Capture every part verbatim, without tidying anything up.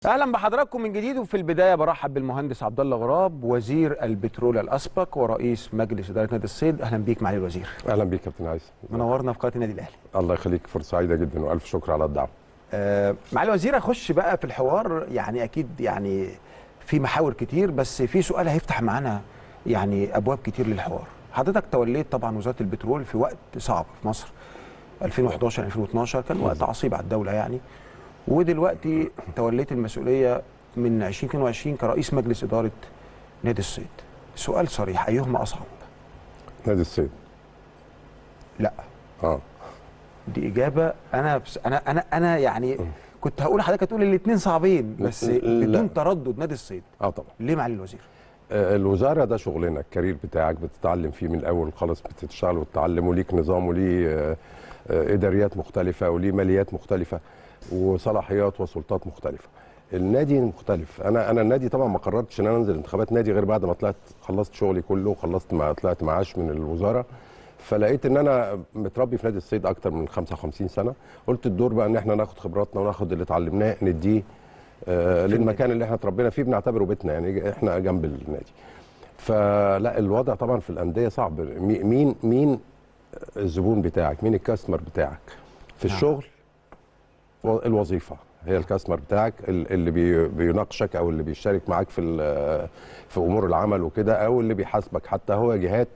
اهلا بحضراتكم من جديد. وفي البدايه برحب بالمهندس عبد الله غراب وزير البترول الاسبق ورئيس مجلس اداره نادي الصيد. اهلا بيك معالي الوزير. اهلا بيك كابتن عايز، منورنا في قناه النادي الاهلي. الله يخليك، فرصه سعيده جدا والف شكر على الدعوه. آه معالي الوزير، اخش بقى في الحوار. يعني اكيد يعني في محاور كتير، بس في سؤال هيفتح معانا يعني ابواب كتير للحوار. حضرتك توليت طبعا وزاره البترول في وقت صعب في مصر، ألفين وحداشر ألفين واثناشر كان وقت عصيب على الدوله يعني، ودلوقتي توليت المسؤوليه من ألفين واثنين وعشرين كرئيس مجلس اداره نادي الصيد. سؤال صريح، ايهما اصعب؟ نادي الصيد. لا اه دي اجابه. انا بس انا انا انا يعني كنت هقول لحضرتك هتقول الاثنين صعبين، بس لا. بدون تردد نادي الصيد. اه طبعا. ليه معالي الوزير؟ آه الوزاره ده شغلنا، الكارير بتاعك بتتعلم فيه من الاول خالص، بتشتغل وتتعلم، وليك نظام وليه آه آه اداريات مختلفه وليه ماليات مختلفه وصلاحيات وسلطات مختلفه. النادي مختلف. انا انا النادي طبعا ما قررتش ان انا انزل انتخابات نادي غير بعد ما طلعت خلصت شغلي كله وخلصت ما طلعت معاش من الوزاره، فلقيت ان انا متربي في نادي الصيد اكتر من خمسة وخمسين سنه. قلت الدور بقى ان احنا ناخد خبراتنا وناخد اللي اتعلمناه نديه آه للمكان اللي احنا اتربينا فيه، بنعتبره بيتنا يعني، احنا جنب النادي. فلا الوضع طبعا في الانديه صعب. مين مين الزبون بتاعك، مين الكاستمر بتاعك في نعم. الشغل؟ الوظيفه هي الكاستمر بتاعك اللي بي بيناقشك او اللي بيشارك معاك في في امور العمل وكده، او اللي بيحاسبك، حتى هو جهات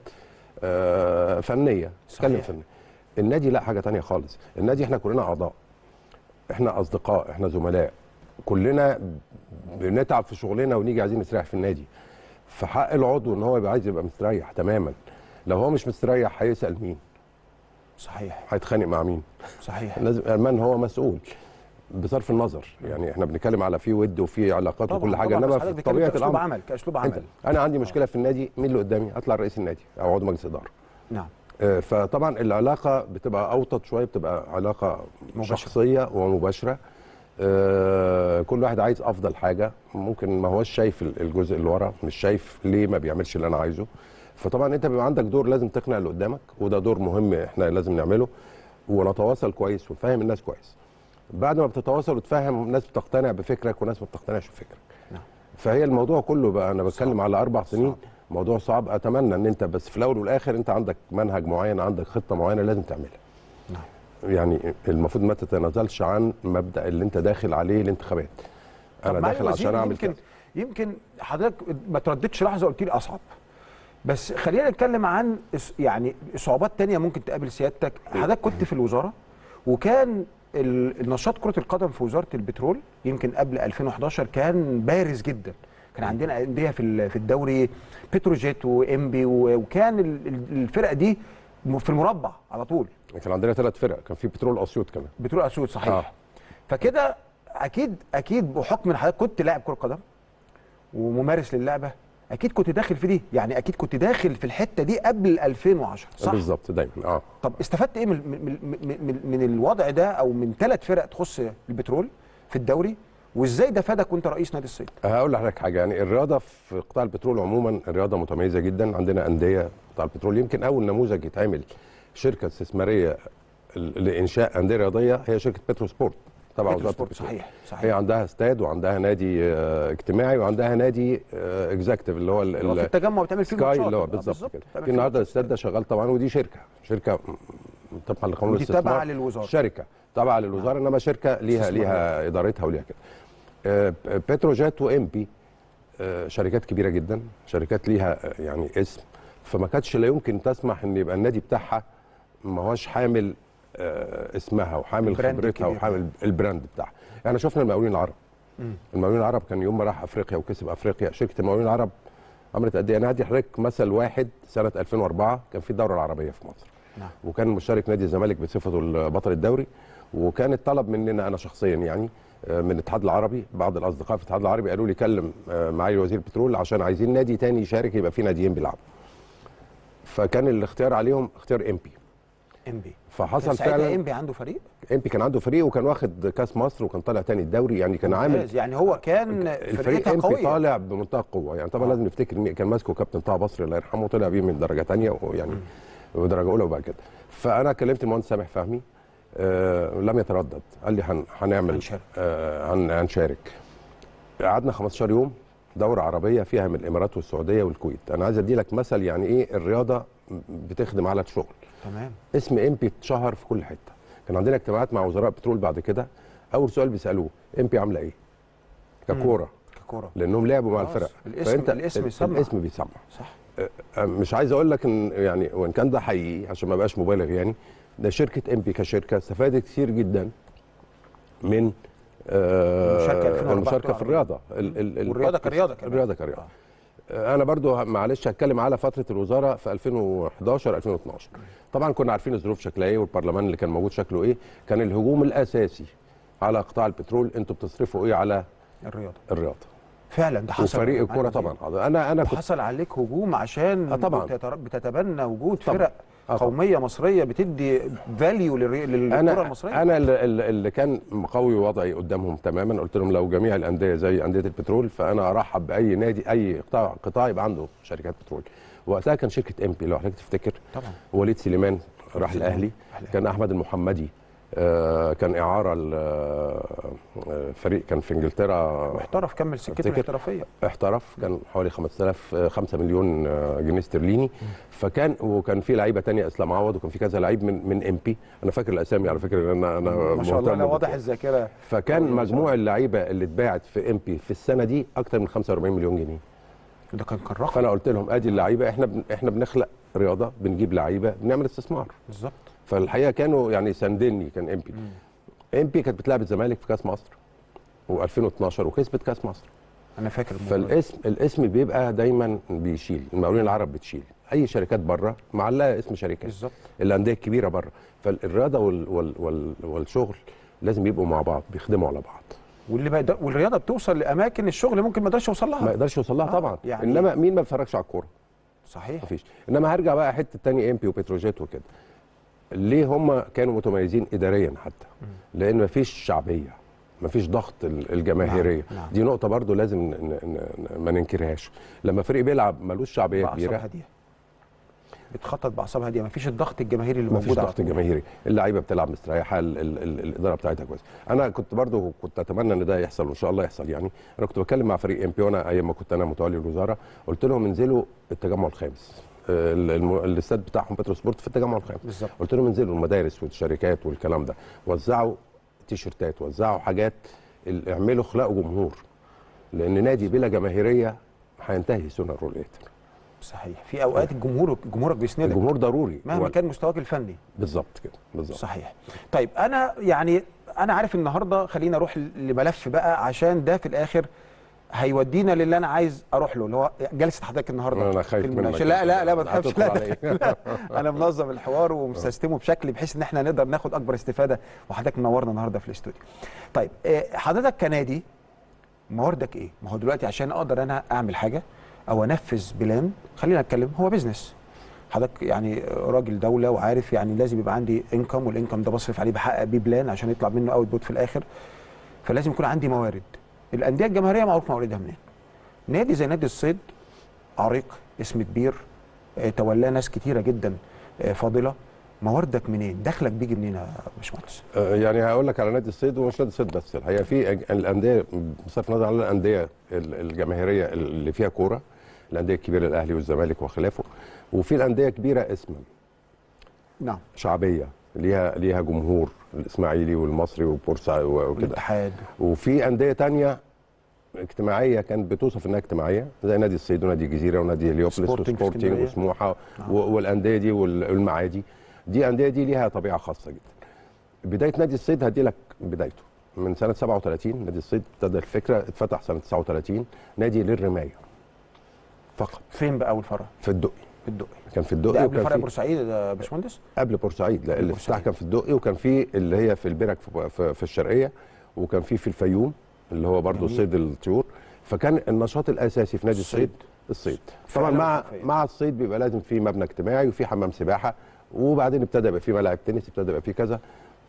آه فنيه. اتكلم فنيه. النادي لا، حاجه تانية خالص. النادي احنا كلنا اعضاء، احنا اصدقاء، احنا زملاء، كلنا بنتعب في شغلنا ونيجي عايزين نستريح في النادي. فحق العضو ان هو يبقى عايز يبقى مستريح تماما. لو هو مش مستريح هيسال مين؟ صحيح. هيتخانق مع مين؟ صحيح. لازم من هو مسؤول بصرف النظر. يعني احنا بنتكلم على في ود وفي علاقات وكل حاجه، انما في طبيعه الامر عمل كاسلوب عمل. انا عندي مشكله في النادي، مين اللي قدامي؟ اطلع رئيس النادي او عضو مجلس اداره. نعم. آه فطبعا العلاقه بتبقى اوطد شويه، بتبقى علاقه مباشرة. شخصيه ومباشره. آه كل واحد عايز افضل حاجه، ممكن ما هوش شايف الجزء اللي ورا، مش شايف ليه ما بيعملش اللي انا عايزه. فطبعا انت بيبقى عندك دور لازم تقنع اللي قدامك، وده دور مهم احنا لازم نعمله، ونتواصل كويس ونفهم الناس كويس. بعد ما بتتواصل وتفهم، ناس بتقتنع بفكرك وناس ما بتقتنعش بفكرك. نعم. فهي الموضوع كله بقى، انا بتكلم صعب. على اربع سنين. صعب. موضوع صعب. اتمنى ان انت بس في الاول والاخر انت عندك منهج معين، عندك خطه معينه لازم تعملها. نعم. يعني المفروض ما تتنازلش عن مبدا اللي انت داخل عليه الانتخابات. انا داخل عشان اعمل يمكن كده. يمكن حضرتك ما ترددش لحظه قلت لي اصعب، بس خلينا نتكلم عن يعني صعوبات تانية ممكن تقابل سيادتك. حضرتك كنت في الوزاره، وكان النشاط كرة القدم في وزارة البترول يمكن قبل ألفين وحداشر كان بارز جدا. كان عندنا أندية في في الدوري، بتروجيت وإنبي، وكان الفرق دي في المربع على طول. كان عندنا ثلاث فرق، كان في بترول أسيوط كمان. بترول أسيوط صحيح. آه. فكده أكيد أكيد بحكم إن حضرتك كنت لاعب كرة قدم وممارس للعبة، اكيد كنت داخل في دي، يعني اكيد كنت داخل في الحته دي قبل ألفين وعشرة صح؟ بالظبط دايما. اه طب استفدت ايه من من من, من الوضع ده، او من ثلاث فرق تخص البترول في الدوري، وازاي ده فادك وانت رئيس نادي الصيد؟ هقول لحضرتك حاجه. يعني الرياضه في قطاع البترول عموما الرياضه متميزه جدا. عندنا انديه قطاع البترول، يمكن اول نموذج يتعمل شركه استثماريه لانشاء انديه رياضيه هي شركه بترو سبورت تبع وزاره البترول. صحيح صحيح. هي عندها استاد وعندها نادي اه اجتماعي وعندها نادي اه اكزاكتيف اللي هو اللي هو في التجمع بتعمل فيه ماتشات اللي هو بالظبط كده. في النهارده الاستاد ده شغال طبعا، ودي شركه شركه طبعا لقانون الاستثمار، تابعه للوزاره، شركه تابعه للوزاره، انما شركه ليها ليها ادارتها وليها كده. اه بتروجيت وامبي اه شركات كبيره جدا، شركات ليها يعني اسم، فما كانتش لا يمكن تسمح ان يبقى النادي بتاعها ما هوش حامل اه اسمها وحامل خبرتها وحامل البراند بتاعها. احنا شفنا المقاولين العرب. مم. المقاولين العرب كان يوم ما راح افريقيا وكسب افريقيا، شركه المقاولين العرب عملت قد ايه؟ انا هدي حضرتك مثل واحد. سنه ألفين وأربعة كان في الدوره العربيه في مصر. نعم. وكان مشارك نادي الزمالك بصفته بطل الدوري، وكان الطلب مننا انا شخصيا يعني من الاتحاد العربي، بعض الاصدقاء في الاتحاد العربي قالوا لي كلم معالي وزير البترول عشان عايزين نادي تاني يشارك، يبقى في ناديين بيلعبوا. فكان الاختيار عليهم اختيار امبي. امبي. فحصل فعلا امبي عنده فريق؟ امبي كان عنده فريق وكان واخد كاس مصر وكان طالع تاني الدوري، يعني كان عامل يعني هو كان الفريق امبي طالع بمنتهى القوه. يعني طبعا آه. لازم نفتكر كان ماسكه كابتن طه بصري الله يرحمه، طلع بيه من درجه ثانيه ويعني ودرجه اولى وبعد كده. فانا كلمت المهندس سامح فهمي، آه لم يتردد، قال لي هنعمل هنشارك. آه هنشارك قعدنا خمستاشر يوم دوره عربيه فيها من الامارات والسعوديه والكويت. انا عايز ادي لك مثل يعني ايه الرياضه بتخدم على الشغل. تمام. اسم امبي اتشهر في كل حته. كان عندنا اجتماعات مع وزراء بترول بعد كده، اول سؤال بيسالوه امبي عامله ايه ككوره، ككوره لانهم لعبوا مع الفرق. الاسم فانت الاسم يسمع، الاسم بيسمع صح. مش عايز اقول لك ان يعني وان كان ده حقيقي عشان ما بقاش مبالغ، يعني ده شركه امبي كشركه استفادت كتير جدا من المشاركه المشاركه في الرياضه والرياضه كرياضه كمان. الرياضه كرياضه. انا برضو معلش هتكلم على فتره الوزاره في ألفين وحداشر ألفين واثناشر. طبعا كنا عارفين الظروف شكلها ايه والبرلمان اللي كان موجود شكله ايه. كان الهجوم الاساسي على قطاع البترول، انتوا بتصرفوا ايه على الرياضه الرياضه فعلا. ده حصل وفريق الكوره طبعا. انا انا كنت حصل عليك هجوم عشان آه طبعا بتتبنى وجود طبعا. فرق آه قوميه مصريه بتدي فاليو للكره المصريه. انا اللي كان مقوي وضعي قدامهم تماما، قلت لهم لو جميع الانديه زي انديه البترول فانا ارحب باي نادي اي قطاع قطاع يبقى عنده شركات بترول. وقتها كان شركه امبي لو حضرتك تفتكر طبعا، وليد سليمان راح الاهلي، كان احمد المحمدي آه كان اعاره الفريق كان في انجلترا، واحترف كمل سكته الاحترافيه، احترف كان حوالي خمسة آلاف خمسة مليون جنيه استرليني. فكان وكان في لعيبه ثانيه اسلام عوض وكان في كذا لعيب من من ام بي. انا فاكر الاسامي على فكره لان انا انا ما شاء الله واضح الذاكره. فكان مجموع اللعيبه اللي اتباعت في ام بي في السنه دي اكثر من خمسة وأربعين مليون جنيه. ده كان كان رقم. فانا قلت لهم ادي اللعيبه، احنا بن احنا بنخلق رياضه، بنجيب لعيبه، بنعمل استثمار. بالظبط. فالحقيقه كانوا يعني ساندني. كان ام بي ام بي كانت بتلعب الزمالك في كاس مصر و2012 وكسبت كاس مصر. انا فاكر فالاسم الاسم بيبقى دايما بيشيل. المقاولين العرب بتشيل، اي شركات بره معلقه اسم شركات. بالظبط. الانديه الكبيره بره. فالرياضه وال وال وال والشغل لازم يبقوا مع بعض، بيخدموا على بعض. واللي بقى والرياضه بتوصل لاماكن الشغل ممكن ما يقدرش يوصل لها. ما يقدرش يوصل لها آه طبعا. يعني انما مين ما بيتفرجش على الكوره؟ صحيح. مفيش. انما هرجع بقى حته ثانيه امبي وبتروجيت وكده. ليه هم كانوا متميزين اداريا حتى؟ لان مفيش شعبيه، مفيش ضغط الجماهيريه. نعم. نعم. دي نقطه برضو لازم ما ننكرهاش. لما فريق بيلعب ملوش شعبيه كبيره هاديه، بتخطط باعصاب هاديه، مفيش الضغط الجماهيري اللي موجود. مفيش ضغط الجماهيري، اللعيبه بتلعب مستريحه، ال ال ال الاداره بتاعتها كويسه. انا كنت برضو كنت اتمنى ان ده يحصل وان شاء الله يحصل. يعني انا كنت بتكلم مع فريق ام بي وانا ايام ما كنت انا متولي الوزاره، قلت لهم انزلوا التجمع الخامس، الاستاد بتاعهم بترو سبورت في التجمع الخامس. بالظبط. قلت لهم انزلوا المدارس والشركات والكلام ده، وزعوا تيشيرتات، وزعوا حاجات، اعملوا اخلاقوا جمهور، لان نادي بلا جماهيريه هينتهي سنة روليتر. صحيح. في اوقات الجمهور جمهورك بيسندك، الجمهور ضروري مهما كان مستواك الفني. بالظبط كده، بالظبط. صحيح. طيب انا يعني انا عارف النهارده، خلينا اروح لملف بقى عشان ده في الاخر هيودينا للي انا عايز اروح له، اللي هو جلسه حضرتك النهارده. انا خايف منك. لا لا لا ما تخافش. لا, لا انا منظم الحوار ومسستمه بشكل بحيث ان احنا نقدر ناخد اكبر استفاده، وحضرتك منورنا النهارده في الاستوديو. طيب حضرتك كنادي مواردك ايه؟ ما هو دلوقتي عشان اقدر انا اعمل حاجه او انفذ بلان، خلينا نتكلم، هو بيزنس. حضرتك يعني راجل دوله وعارف يعني لازم يبقى عندي انكم، والانكم ده بصرف عليه بحقق بيه بلان عشان يطلع منه اوت بوت في الاخر. فلازم يكون عندي موارد. الانديه الجماهيريه معروف مواردها منين. نادي زي نادي الصيد عريق، اسم كبير، تولاه ناس كتيره جدا فاضله، مواردك منين؟ دخلك بيجي منين يا باشمهندس؟ يعني هقول لك على نادي الصيد، ومش نادي الصيد بس، الحقيقه في الانديه بصرف النظر عن الانديه الجماهيريه اللي فيها كوره، الانديه الكبيره الاهلي والزمالك وخلافه، وفي الانديه كبيره اسما نعم شعبيه ليها ليها جمهور، الاسماعيلي والمصري وبورسعيد وكده والاتحاد، وفي انديه ثانيه اجتماعيه كانت بتوصف انها اجتماعيه زي نادي الصيد ونادي الجزيره ونادي هليوبلس وسبورتنج وسموحه نعم. والانديه دي والمعادي، دي انديه دي ليها طبيعه خاصه جدا. بدايه نادي الصيد هدي لك بدايته من سنه سبعة وثلاثين. نادي الصيد ابتدى الفكره، اتفتح سنه تسعة وثلاثين، نادي للرمايه فقط. فين بقى اول فرع؟ في الدقي. في الدقي كان في الدقي. ده قبل فرع بورسعيد يا باشمهندس؟ قبل بورسعيد، لا الافتتاح كان في الدقي، وكان في اللي هي في البرك في, في الشرقيه، وكان في في الفيوم اللي هو برضه صيد الطيور. فكان النشاط الاساسي في نادي الصيد الصيد. طبعا مع مع الصيد بيبقى لازم في مبنى اجتماعي وفي حمام سباحه، وبعدين ابتدى يبقى في ملاعب تنس، ابتدى يبقى في كذا.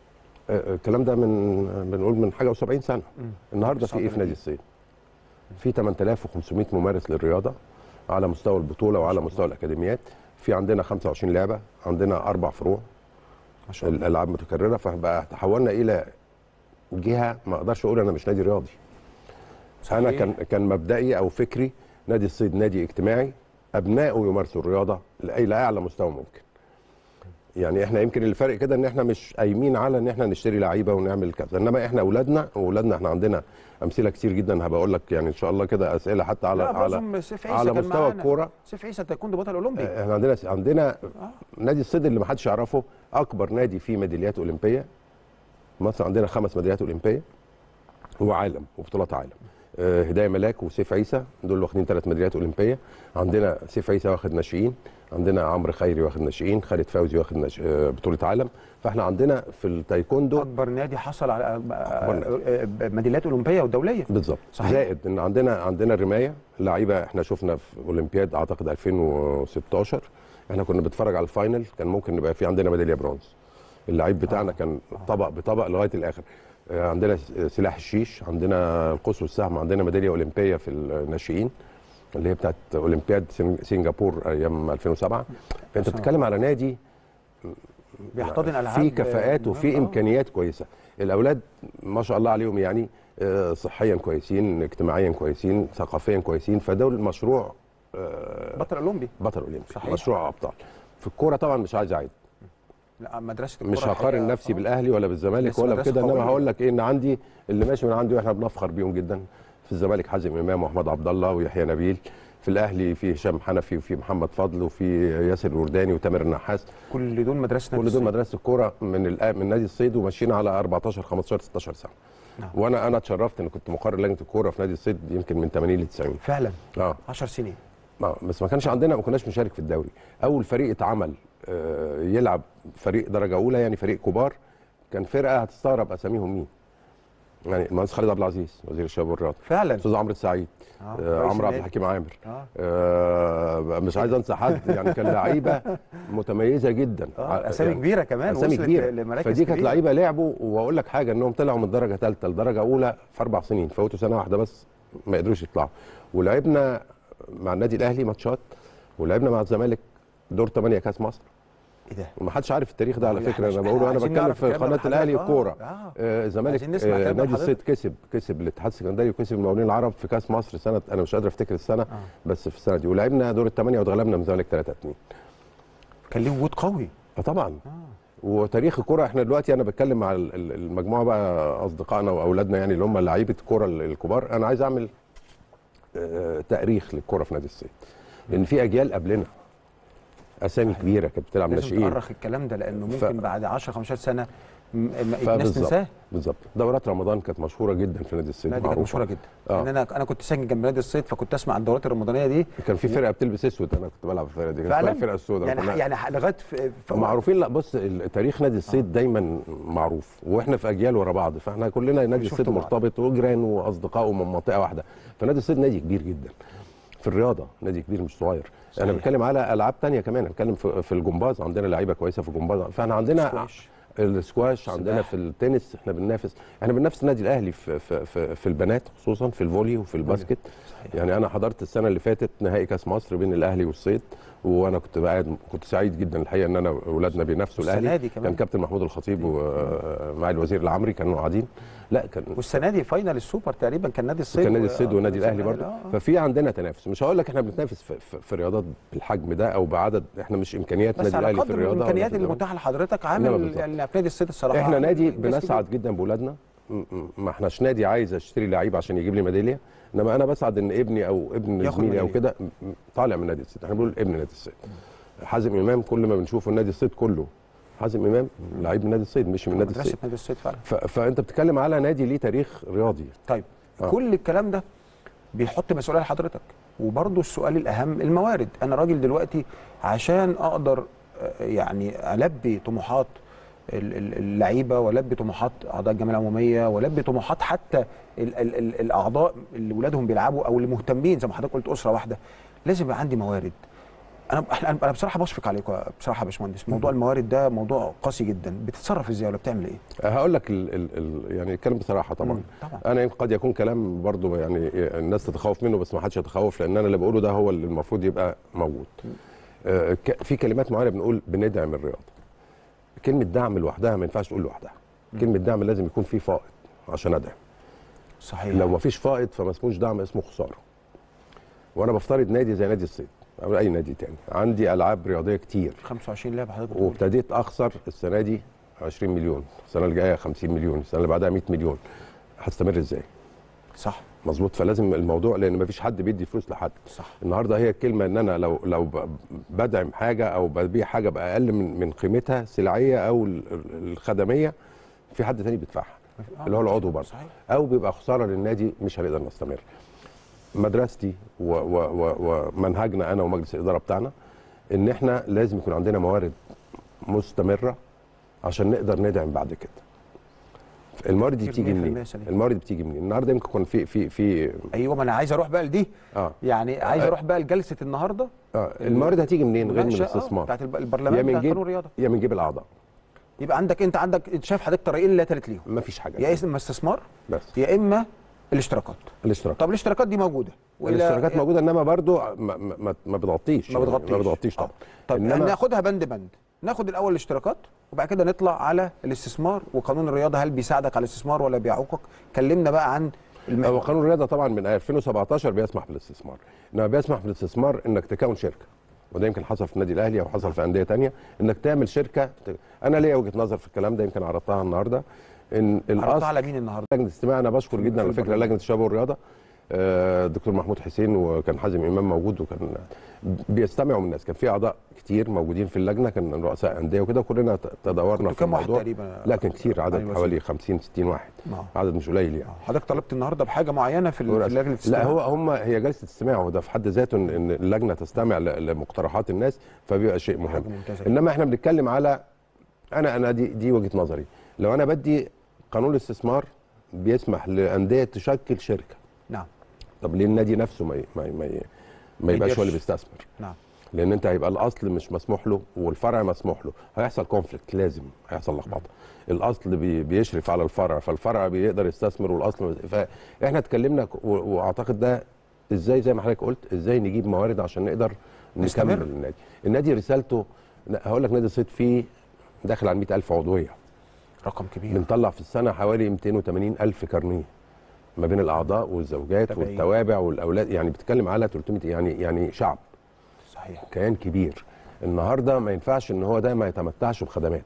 الكلام ده من بنقول من حاجه وسبعين سنه. النهارده في ايه في نادي الصيد؟ في ثمانية آلاف وخمسمائة ممارس للرياضه على مستوى البطوله وعلى مستوى الاكاديميات. في عندنا خمسة وعشرين لعبه، عندنا اربع فروع ما شاء الله، الالعاب متكرره. فبقى تحولنا الى جهه ما اقدرش اقول انا مش نادي رياضي. صحيح. انا كان كان مبدئي او فكري نادي الصيد نادي اجتماعي، ابنائه يمارسوا الرياضه الى اعلى مستوى ممكن. يعني احنا يمكن الفرق كده ان احنا مش قايمين على ان احنا نشتري لعيبه ونعمل كذا، انما احنا اولادنا واولادنا احنا عندنا امثله كتير جدا، هبقى اقول لك يعني ان شاء الله كده اسئله حتى على على على مستوى الكوره. سيف عيسى تكون بطل اولمبي. احنا عندنا عندنا آه. نادي الصيد اللي ما حدش يعرفه اكبر نادي فيه ميداليات اولمبيه. مصر عندنا خمس ميداليات اولمبيه وعالم وبطولات عالم. آه هدايه ملاك وسيف عيسى دول واخدين ثلاث ميداليات اولمبيه. عندنا سيف عيسى واخد ناشئين، عندنا عمرو خيري واخد ناشئين، خالد فوزي واخد نش... آه بطوله عالم. فاحنا عندنا في التايكوندو اكبر نادي حصل على ميداليات اولمبيه ودوليه. بالظبط. زائد ان عندنا عندنا الرمايه لعيبه، احنا شفنا في اولمبياد اعتقد ألفين وستاشر احنا كنا بنتفرج على الفاينل، كان ممكن نبقى في عندنا ميداليه برونز. اللعيب بتاعنا كان طبق بطبق لغايه الاخر. عندنا سلاح الشيش، عندنا القوس والسهم، عندنا ميداليه اولمبيه في الناشئين اللي هي بتاعت اولمبياد سنغافور ايام ألفين وسبعة. فانت بتتكلم على نادي بيحتضن العاب في كفاءات وفي امكانيات كويسه. الاولاد ما شاء الله عليهم يعني صحيا كويسين، اجتماعيا كويسين، ثقافيا كويسين، فدول مشروع بطل اولمبي. بطل اولمبي صحيح. مشروع ابطال. في الكوره طبعا مش عايز اعيد، لا مدرسه الكوره مش هقارن نفسي بالاهلي ولا بالزمالك ولا بكده، انما هقول لك ايه ان عندي اللي ماشي من عندي واحنا بنفخر بيهم جدا. في الزمالك حازم امام واحمد عبد الله ويحيى نبيل، في الاهلي في هشام حنفي وفي محمد فضل وفي ياسر الورداني وتامر النحاس. كل دول مدرسه كل دول مدرسه الكوره من من نادي الصيد، وماشيين على أربعتاشر خمستاشر ستاشر سنه. نعم. وانا انا اتشرفت ان كنت مقرر لجنه الكوره في نادي الصيد يمكن من ثمانين ل تسعين فعلا. اه عشر سنين. اه بس ما كانش عندنا، ما كناش بنشارك في الدوري. اول فريق اتعمل آه يلعب فريق درجه اولى، يعني فريق كبار، كان فرقه هتستغرب اساميهم مين. يعني المهندس خالد عبد العزيز وزير الشباب والرياضه فعلا، استاذ عمرو السعيد، آه. آه عمرو عبد الحكيم عامر، آه. آه مش عايز انسى حد يعني كان لعيبه متميزه جدا، آه. اسامي يعني كبيره كمان، اسامي كبيره. فدي كانت لعيبه لعبوا، واقول لك حاجه انهم طلعوا من درجه ثالثه لدرجه اولى في اربع سنين، فوتوا سنه واحده بس ما قدروش يطلعوا. ولعبنا مع النادي الاهلي ماتشات، ولعبنا مع الزمالك دور ثمانية كاس مصر. ايه ده؟ ما حدش عارف التاريخ ده على فكره، انا بقوله، انا بتكلم في قناه الاهلي الكوره. الزمالك آه آه نادي الصيد كسب كسب الاتحاد السكندري وكسب المقاولين العرب في كاس مصر سنه، انا مش قادر افتكر السنه، آه. بس في السنه دي، ولعبنا دور الثمانيه واتغلبنا من الزمالك ثلاثة اتنين. كان ليه وجود قوي. اه طبعا. آه. وتاريخ الكوره احنا دلوقتي، انا بتكلم مع المجموعه بقى اصدقائنا واولادنا يعني اللي هم لعيبه الكوره الكبار، انا عايز اعمل آه تاريخ للكوره في نادي الصيد، لان في اجيال قبلنا اسامي كبيره كانت بتلعب ناشئين. لازم تؤرخ الكلام ده، لانه ممكن ف... بعد عشرة خمستاشر سنه الناس تنساه. بالظبط. دورات رمضان كانت مشهوره جدا في نادي الصيد، كانت مشهوره جدا. آه. انا انا كنت ساكن جنب نادي الصيد، فكنت اسمع عن الدورات الرمضانيه دي. كان في فرقه بتلبس اسود، انا كنت بلعب في الفرقه دي، كانت الفرقه السوداء يعني كنا... يعني لغايه معروفين. لا بص، تاريخ نادي الصيد آه. دايما معروف، واحنا في اجيال ورا بعض، فاحنا كلنا نادي الصيد مرتبط وجيران واصدقاء من منطقه واحده. فنادي الصيد نادي كبير جدا في الرياضه، نادي كبير مش صغير. صحيح. انا بتكلم على العاب تانية كمان، بتكلم في, في الجمباز، عندنا لعيبه كويسه في الجمباز، فاحنا عندنا سكواش. السكواش عندنا في التنس، احنا بننافس احنا بننافس النادي الاهلي في, في, في, في البنات خصوصا في الفولي وفي الباسكت. صحيح. يعني انا حضرت السنه اللي فاتت نهائي كاس مصر بين الاهلي والصيد، وانا كنت قاعد كنت سعيد جدا الحقيقه ان انا اولادنا بينافسوا الاهلي. كان كابتن محمود الخطيب ومع الوزير العمري كانوا قاعدين. لا كان والسنه دي فاينل السوبر تقريبا كان نادي الصيد، كان نادي الصيد والنادي الاهلي برضه. آه. ففي عندنا تنافس، مش هقول لك احنا بنتنافس في, في, في رياضات بالحجم ده او بعدد، احنا مش امكانيات نادي الاهلي في الرياضه، بس على قدر الامكانيات اللي متاحه لحضرتك عامل يعني في نادي الصيد الصراحه. احنا نادي بنسعد جدا باولادنا، ما احناش نادي عايز اشتري لعيب عشان يجيب لي ميداليه، انما انا بسعد ان ابني او ابن زميلي او كده طالع من نادي الصيد. احنا بنقول ابن نادي الصيد. حازم امام كل ما بنشوفه نادي الصيد كله، حازم امام لعيب من نادي الصيد مش من نادي الصيد. نادي الصيد فعلا. فانت بتتكلم على نادي ليه تاريخ رياضي. طيب آه. كل الكلام ده بيحط مسؤوليه لحضرتك، وبرضه السؤال الاهم الموارد. انا راجل دلوقتي عشان اقدر يعني البي طموحات اللعيبه، والبي طموحات اعضاء الجمعيه العموميه، والبي طموحات حتى ال ال ال الاعضاء اللي ولادهم بيلعبوا او اللي مهتمين زي ما حضرتك قلت اسره واحده، لازم يبقى عندي موارد. انا انا بصراحه بشفق عليكم بصراحه يا باشمهندس، موضوع الموارد ده موضوع قاسي جدا، بتتصرف ازاي ولا بتعمل ايه؟ هقول لك ال ال ال يعني الكلام بصراحه طبعا. طبعا انا قد يكون كلام برضو يعني الناس تتخوف منه، بس ما حدش يتخوف، لان انا اللي بقوله ده هو اللي المفروض يبقى موجود. آه في كلمات معينه بنقول بندعم الرياضه. كلمه دعم لوحدها ما ينفعش تقول لوحدها. كلمه دعم لازم يكون في فائض عشان ادعم. صحيح. لو ما فيش فائض فما اسموش دعم، اسمه خساره. وانا بفترض نادي زي نادي الصيد او اي نادي تاني، عندي العاب رياضيه كتير خمسة وعشرين لعبه حضرتك بتقول. وابتديت اخسر السنه دي عشرين مليون، السنه اللي جايه خمسين مليون، السنه اللي بعدها مية مليون، هتستمر ازاي؟ صح مظبوط. فلازم الموضوع، لان ما فيش حد بيدي فلوس لحد. صح. النهارده هي الكلمه ان انا لو لو بدعم حاجه او ببيع حاجه باقل من من قيمتها السلعيه او الخدميه، في حد تاني بيدفعها آه اللي هو العضو برضه، او بيبقى خساره للنادي، مش هنقدر نستمر. مدرستي ومنهجنا انا ومجلس الاداره بتاعنا ان احنا لازم يكون عندنا موارد مستمره عشان نقدر ندعم بعد كده. الموارد دي بتيجي منين؟ الموارد بتيجي منين؟ النهارده يمكن يكون في في في ايوه، ما انا عايز اروح بقى لدي. اه يعني عايز اروح بقى لجلسه النهارده. اه الموارد هتيجي منين غير من الاستثمار؟ بتاعت البرلمان بتاع قانون الرياضه. يا من جيب الاعضاء. يبقى عندك انت عندك انت شايف حضرتك طريقين لا ثالث ليهم. مفيش حاجه، يا اما استثمار بس يا اما الاشتراكات. الاشتراكات. طب الاشتراكات دي موجوده؟ الاشتراكات موجوده، انما برضو ما, ما, ما بتغطيش ما بتغطيش ما بتغطيش طبعا. طب إنما ناخدها بند بند، ناخد الاول الاشتراكات وبعد كده نطلع على الاستثمار وقانون الرياضه، هل بيساعدك على الاستثمار ولا بيعوقك؟ كلمنا بقى عن المحور. هو قانون الرياضه طبعا من ألفين وسبعتاشر بيسمح بالاستثمار، انما بيسمح بالاستثمار انك تكون شركه، وده يمكن حصل في النادي الاهلي او حصل في انديه ثانيه، انك تعمل شركه. انا ليا وجهه نظر في الكلام ده، يمكن عرضتها النهارده. ان الاصل على مين النهارده؟ لجنه الاستماع. انا بشكر جدا على فكره لجنه الشباب والرياضه، الدكتور محمود حسين وكان حازم امام موجود، وكان بيستمعوا من الناس. كان في اعضاء كتير موجودين في اللجنه، كان رؤساء انديه وكده، وكلنا تداورنا في الموضوع. تقريبا؟ لا كان كتير، عدد حوالي خمسين ستين واحد. آه. عدد مش قليل يعني. حضرتك طلبت النهارده بحاجه معينه في لجنه الاستماع؟ لا هو هم هي جلسه استماع، وده في حد ذاته ان اللجنه تستمع لمقترحات الناس، فبيبقى شيء مهم. انما احنا بنتكلم على انا انا دي دي وجهه نظري. لو انا بدي قانون الاستثمار بيسمح لانديه تشكل شركه. نعم. طب ليه النادي نفسه ما ما ما, ما يبقاش هو اللي بيستثمر؟ نعم. لان انت هيبقى الاصل مش مسموح له والفرع مسموح له، هيحصل كونفليكت، لازم هيحصل لخبطه. الاصل بي بيشرف على الفرع، فالفرع بيقدر يستثمر والاصل. فاحنا اتكلمنا واعتقد ده ازاي، زي ما حضرتك قلت، ازاي نجيب موارد عشان نقدر نكمل النادي. النادي رسالته، هقول لك نادي الصيد فيه داخل على مئة ألف عضويه، رقم كبير. بنطلع في السنه حوالي مئتين وثمانين ألف كارنيه ما بين الاعضاء والزوجات تبعين. والتوابع والاولاد، يعني بتتكلم على ثلاثمئة، يعني يعني شعب. صحيح. كيان كبير. النهارده ما ينفعش ان هو ده ما يتمتعش بخدمات.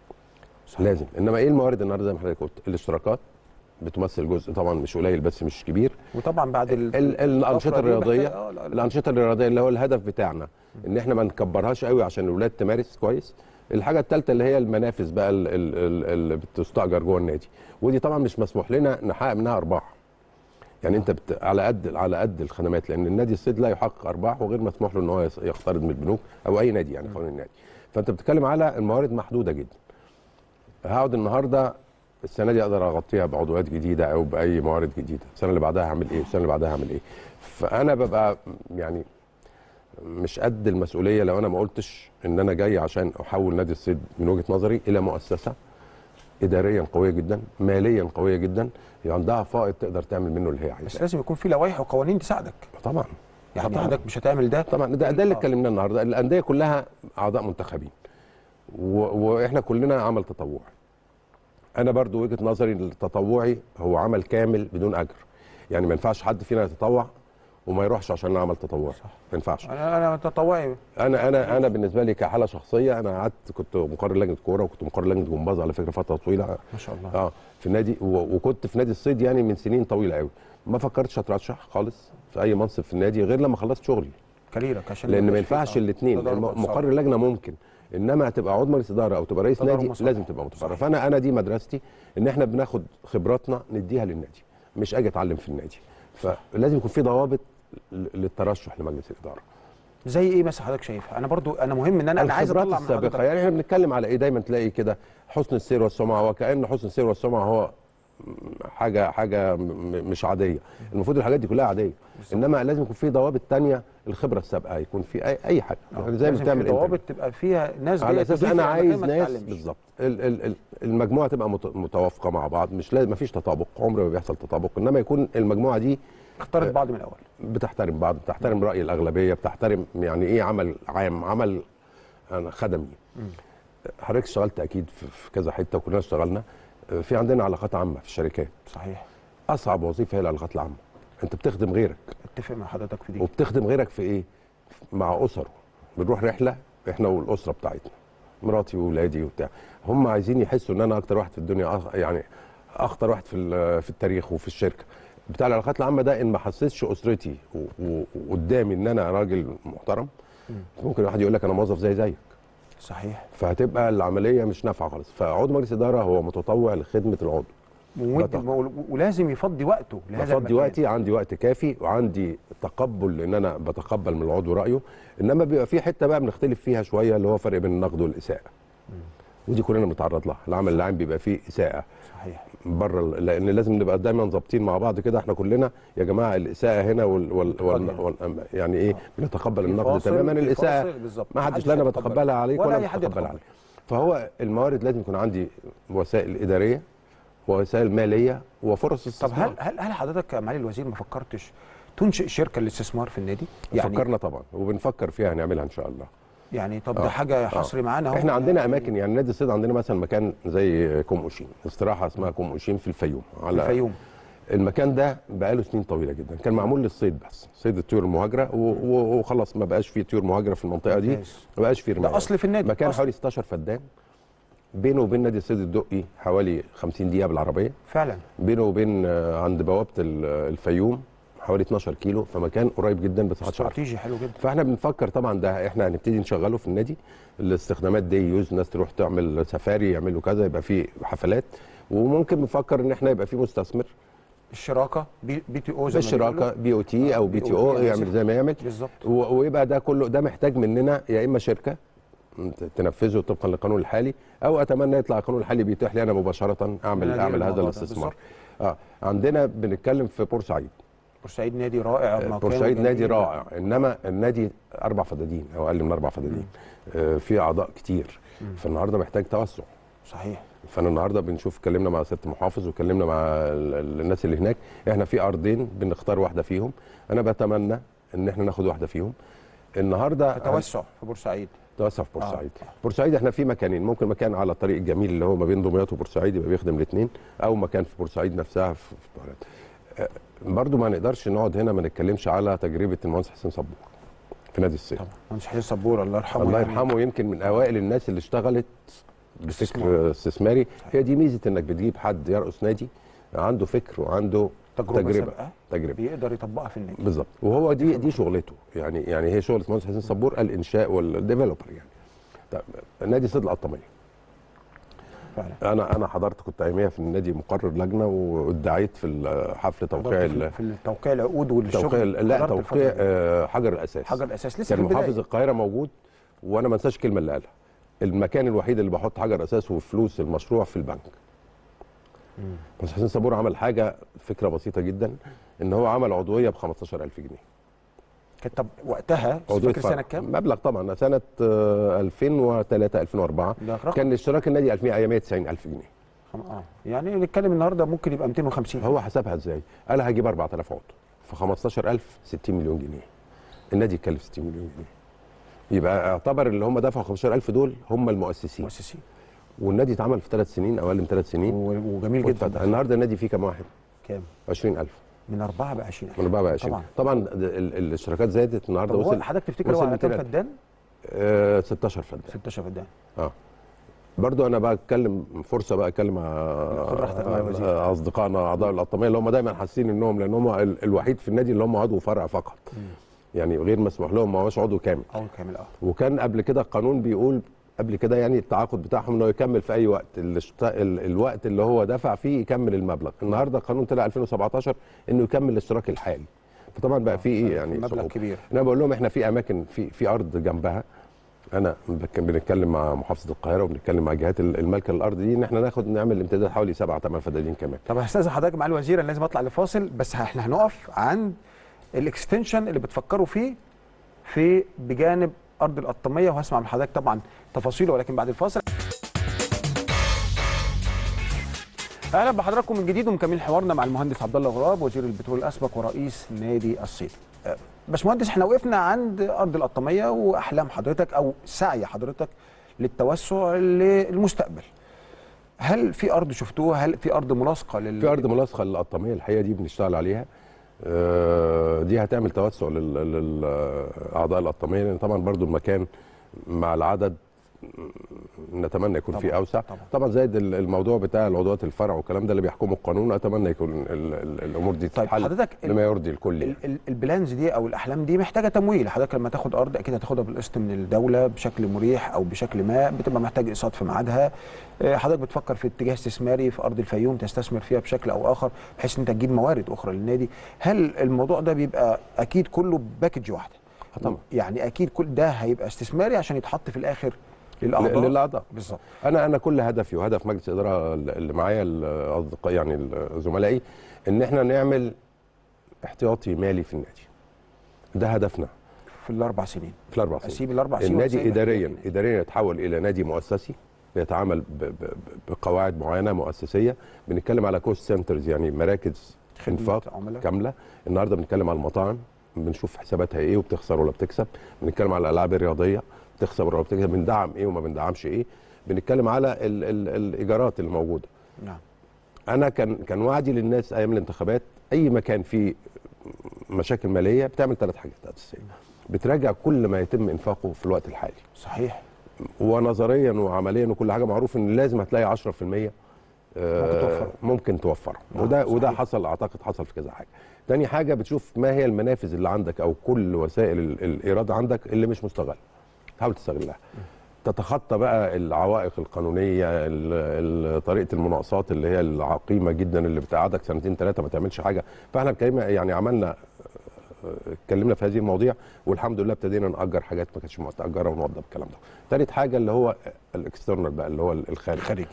صحيح. لازم. انما ايه الموارد النهارده زي ما حضرتك قلت؟ الاشتراكات بتمثل جزء طبعا مش قليل بس مش كبير. وطبعا بعد ال ال الانشطه الرياضيه آه الانشطه الرياضيه اللي هو الهدف بتاعنا ان احنا ما نكبرهاش قوي عشان الاولاد تمارس كويس. الحاجه الثالثه اللي هي المنافذ بقى اللي بتستاجر جوه النادي، ودي طبعا مش مسموح لنا نحقق منها ارباح. يعني انت بت... على قد على قد الخدمات، لان النادي الصيد لا يحقق ارباح وغير مسموح له ان هو يقترض من البنوك او اي نادي، يعني قانون النادي. فانت بتتكلم على الموارد محدوده جدا. هقعد النهارده السنه دي اقدر اغطيها بعضويات جديده او باي موارد جديده، السنه اللي بعدها هعمل ايه، السنه اللي بعدها هعمل ايه. فانا ببقى يعني مش قد المسؤوليه لو انا ما قلتش ان انا جاي عشان احول نادي الصيد من وجهه نظري الى مؤسسه اداريا قويه جدا، ماليا قويه جدا، عندها فائض تقدر تعمل منه اللي هي عايزاه. بس لازم يكون في لوائح وقوانين تساعدك. طبعا. يعني حضرتك مش هتعمل ده. طبعا ده, ده اللي اتكلمناه النهارده. الانديه كلها اعضاء منتخبين واحنا كلنا عمل تطوعي. انا برضو وجهه نظري التطوعي هو عمل كامل بدون اجر. يعني ما ينفعش حد فينا يتطوع وما يروحش عشان نعمل تطوعي. ما ينفعش. انا انا تطوعي. انا انا انا بالنسبه لي كحاله شخصيه، انا قعدت كنت مقرر لجنه كوره وكنت مقرر لجنه جمباز على فكره فتره طويله. ما شاء الله. اه في النادي، وكنت في نادي الصيد يعني من سنين طويله قوي. ما فكرتش اترشح خالص في اي منصب في النادي غير لما خلصت شغلي. كاريرك عشان لان ما ينفعش الاثنين، مقرر لجنه ممكن، انما تبقى عضو مجلس اداره او تبقى رئيس نادي مصر. لازم تبقى متفرغ. فانا انا دي مدرستي، ان احنا بناخد خبراتنا نديها للنادي، مش اجي اتعلم في النادي. فلازم يكون في ضوابط للترشح لمجلس الاداره. زي ايه مثلا حضرتك شايفها؟ انا برضو انا مهم ان انا انا عايز اطلع من حضرتك. يعني احنا بنتكلم على ايه؟ دايما تلاقي كده حسن السير والسمعه، وكأن حسن السير والسمعه هو حاجه حاجه مش عاديه. المفروض الحاجات دي كلها عاديه، انما لازم يكون في ضوابط ثانيه، الخبره السابقه، يكون في اي اي حاجه يعني زي ما بتعمل ضوابط تبقى فيها ناس على اساس انا عايز ناس بالظبط المجموعه تبقى متوافقه مع بعض. مش لازم، ما فيش تطابق، عمر ما بيحصل تطابق، انما يكون المجموعه دي اختارت بعض من الاول، بتحترم بعض، بتحترم راي الاغلبيه، بتحترم يعني ايه عمل عام، عمل خدمي. حضرتك اشتغلت اكيد في كذا حته وكلنا اشتغلنا. في عندنا علاقات عامه في الشركات. صحيح. اصعب وظيفه هي العلاقات العامه. انت بتخدم غيرك. اتفق مع حضرتك في دي. وبتخدم غيرك في ايه؟ مع اسره. بنروح رحله احنا والاسره بتاعتنا، مراتي واولادي وبتاع، هم عايزين يحسوا ان انا اكتر واحد في الدنيا، يعني اخطر واحد في في التاريخ وفي الشركه. بتاع العلاقات العامه ده ان ما حسسش اسرتي وقدامي ان انا راجل محترم، ممكن واحد يقول لك انا موظف زي زيك. صحيح. فهتبقى العمليه مش نافعه خالص. فعضو مجلس اداره هو متطوع لخدمه العضو، ولازم يفضي وقته لهذا بفضي وقتي، عندي وقت كافي وعندي تقبل ان انا بتقبل من العضو رايه. انما بيبقى في حته بقى بنختلف فيها شويه، اللي هو فرق بين النقد والاساءه. ودي كلنا بنتعرض لها. العمل العام بيبقى فيه اساءه. صحيح. بره، لان لازم نبقى دايما ظابطين مع بعض كده. احنا كلنا يا جماعه الاساءه هنا وال, وال, وال, وال يعني ايه، بنتقبل النقد تماما. الاساءه ما حدش لا انا بتقبلها عليك ولا بتقبلها عليك. فهو الموارد لازم يكون عندي وسائل اداريه ووسائل ماليه وفرص استثمار. طب هل هل هل حضرتك يا معالي الوزير ما فكرتش تنشئ شركه للاستثمار في النادي؟ يعني فكرنا طبعا وبنفكر فيها هنعملها ان شاء الله. يعني طب ده آه. حاجه حصري آه. معانا اهو. احنا عندنا اماكن، يعني نادي الصيد عندنا مثلا مكان زي كوم اوشين، استراحه اسمها كوم اوشين في الفيوم. على الفيوم. المكان ده بقاله سنين طويله جدا، كان معمول للصيد بس، صيد الطيور المهاجره، وخلاص ما بقاش فيه طيور مهاجره في المنطقه دي، ما بقاش فيه رمايه. ده اصل في النادي. مكان أصل. حوالي ستاشر فدان، بينه وبين نادي الصيد الدقي حوالي خمسين دقيقه بالعربيه. فعلا. بينه وبين عند بوابه الفيوم حوالي اتناشر كيلو، فمكان قريب جدا بس استراتيجي حلو جدا. فاحنا بنفكر طبعا ده احنا هنبتدي نشغله في النادي، الاستخدامات دي يوز، الناس تروح تعمل سفاري، يعملوا كذا، يبقى في حفلات. وممكن بنفكر ان احنا يبقى في مستثمر، الشراكه بي, بي تي او زي الشراكه بي او تي او بي تي او، يعمل زي ما يعمل بالظبط. ويبقى ده كله ده محتاج مننا يا اما شركه تنفذه طبقا للقانون الحالي، او اتمنى يطلع القانون الحالي بيتيح لي انا مباشره اعمل اعمل هذا الاستثمار. اه عندنا بنتكلم في بورسعيد. بورسعيد نادي رائع. بورسعيد نادي رائع، انما النادي اربع فدادين او اقل من اربع فدادين، آه في اعضاء كتير، فالنهارده محتاج توسع. صحيح. فانا النهارده بنشوف، اتكلمنا مع سياده المحافظ وكلمنا مع الناس اللي هناك، احنا في ارضين بنختار واحده فيهم، انا بتمنى ان احنا ناخد واحده فيهم النهارده. توسع في بورسعيد. توسع في بورسعيد. آه. بورسعيد احنا في مكانين، ممكن مكان على الطريق الجميل اللي هو ما بين دمياط وبورسعيد يبقى بيخدم الاثنين، او مكان في بورسعيد نفسها في بورسعيد. برضو ما نقدرش نقعد هنا ما نتكلمش على تجربه المهندس حسين صبور في نادي الصيد. طبعا المهندس حسين صبور الله يرحمه، الله يرحمه يعني يمكن من اوائل الناس اللي اشتغلت بفكر استثماري. هي دي ميزه انك بتجيب حد يرأس نادي عنده فكر وعنده تجربه تجربه, تجربة. بيقدر يطبقها في النادي بالظبط. وهو دي دي شغلته، يعني يعني هي شغله المهندس حسين صبور الانشاء والديفلوبر يعني. طيب نادي صيد القطاميه فعلا. انا انا حضرت، كنت اياميها في النادي مقرر لجنه وادعيت في حفل توقيع في التوقيع العقود والشغل. لا توقيع آه حجر الاساس. حجر الاساس لسه كان محافظ القاهره موجود، وانا ما انساش الكلمه اللي قالها، المكان الوحيد اللي بحط حجر اساس وفلوس المشروع في البنك. بس حسين صبور عمل حاجه، فكره بسيطه جدا، ان هو عمل عضويه ب خمستاشر ألف جنيه. كانت طب وقتها فاكر سنه كام؟ مبلغ طبعا سنه ألفين وثلاثة ألفين وأربعة كان اشتراك النادي مية وتسعين ألف جنيه. اه يعني نتكلم النهارده ممكن يبقى مئتين وخمسين. هو حسبها ازاي؟ قال هجيب أربعة آلاف عضو ف خمستاشر ألف ستين مليون جنيه. النادي يكلف ستين مليون جنيه. يبقى اعتبر اللي هم دفعوا خمستاشر ألف دول هم المؤسسين. مؤسسين. والنادي اتعمل في ثلاث سنين او اقل من ثلاث سنين وجميل جدا. النهارده النادي فيه كام واحد؟ كام؟ عشرين ألف. من أربعة ب عشرين ألف. من أربعة ب عشرين. طبعا طبعا الاشتراكات زادت النهارده. وصل حضرتك تفتكر هو على كام فدان؟ آه ستاشر فدان. ستاشر فدان. اه برضو انا بقى اتكلم فرصه بقى اتكلم مع اصدقائنا اعضاء القطاميه اللي هم دايما حاسين انهم، لان هم الوحيد في النادي اللي هم عضو فرع فقط. م. يعني غير مسموح لهم، ما هوش عضو كامل. عضو كامل اه. وكان قبل كده القانون بيقول قبل كده يعني التعاقد بتاعهم انه يكمل في اي وقت، الاشت... ال... الوقت اللي هو دفع فيه يكمل المبلغ. النهارده القانون طلع ألفين وسبعتاشر انه يكمل الاشتراك الحالي، فطبعا بقى في ايه يعني مبلغ كبير. انا بقول لهم احنا في اماكن في في ارض جنبها، انا بنتكلم مع محافظه القاهره وبنتكلم مع جهات المالكه للارض دي ان احنا ناخد نعمل امتداد حوالي سبعة ثمان فدادين كمان. طب هستاذن حضرتك مع الوزير، انا لازم اطلع لفاصل، بس احنا هنقف عند الاكستنشن اللي بتفكروا فيه في بجانب ارض القطاميه، وهسمع من حضرتك طبعا تفاصيله ولكن بعد الفاصل. اهلا بحضراتكم من جديد ومكملين حوارنا مع المهندس عبد الله غراب وزير البترول الاسبق ورئيس نادي الصيد. باشمهندس احنا وقفنا عند ارض القطاميه واحلام حضرتك او سعي حضرتك للتوسع للمستقبل. هل في ارض شفتوها؟ هل في ارض ملاصقه لل في ارض ملاصقه للقطاميه الحقيقه دي بنشتغل عليها. آه، دي هتعمل توسع للاعضاء القطاميه، لان طبعا برضو المكان مع العدد نتمنى يكون فيه اوسع. طبعا, طبعا زائد الموضوع بتاع العضوات الفرع والكلام ده اللي بيحكمه القانون، اتمنى يكون ال ال الامور دي طيب تتحل حضرتك بما يرضي الكل. ال ال البلانز دي او الاحلام دي محتاجه تمويل. حضرتك لما تاخد ارض اكيد هتاخدها بالقسط من الدوله بشكل مريح او بشكل ما، بتبقى محتاج اقساط في ميعادها. حضرتك بتفكر في اتجاه استثماري في ارض الفيوم تستثمر فيها بشكل او اخر بحيث ان انت تجيب موارد اخرى للنادي. هل الموضوع ده بيبقى اكيد كله باكج واحده؟ طبعا يعني اكيد كل ده هيبقى استثماري عشان يتحط في الاخر للاعضاء. للاعضاء بالظبط. انا انا كل هدفي وهدف مجلس الاداره اللي معايا الاصدقاء يعني زملائي ان احنا نعمل احتياطي مالي في النادي. ده هدفنا في الاربع سنين. في الاربع سنين اسيب الاربع سنين النادي اداريا اداريا يتحول الى نادي مؤسسي بيتعامل بقواعد معينه مؤسسيه. بنتكلم على كوست سنترز يعني مراكز انفاق كامله. النهارده بنتكلم على المطاعم بنشوف حساباتها ايه وبتخسر ولا بتكسب. بنتكلم على الالعاب الرياضيه بتخسر ولا بتكسب، بندعم ايه وما بندعمش ايه. بنتكلم على ال ال الايجارات اللي موجوده. نعم. انا كان كان وعدي للناس ايام الانتخابات اي مكان فيه مشاكل ماليه بتعمل ثلاث حاجات اساسيه. بتراجع كل ما يتم انفاقه في الوقت الحالي. صحيح. ونظريا وعمليا وكل حاجه معروف ان لازم هتلاقي عشرة في المية ممكن توفر ممكن توفره. وده صحيح. وده حصل اعتقد حصل في كذا حاجه. تاني حاجه بتشوف ما هي المنافذ اللي عندك او كل وسائل الايراد عندك اللي مش مستغله. حاول تستغلها. تتخطى بقى العوائق القانونيه، طريقه المناقصات اللي هي العقيمه جدا اللي بتقعدك سنتين ثلاثه ما تعملش حاجه. فاحنا اتكلمنا يعني عملنا اتكلمنا في هذه المواضيع والحمد لله ابتدينا نأجر حاجات ما كانتش متأجره ونوضب الكلام ده. ثالث حاجه اللي هو الاكسترنال بقى اللي هو الخارج. الخارجي.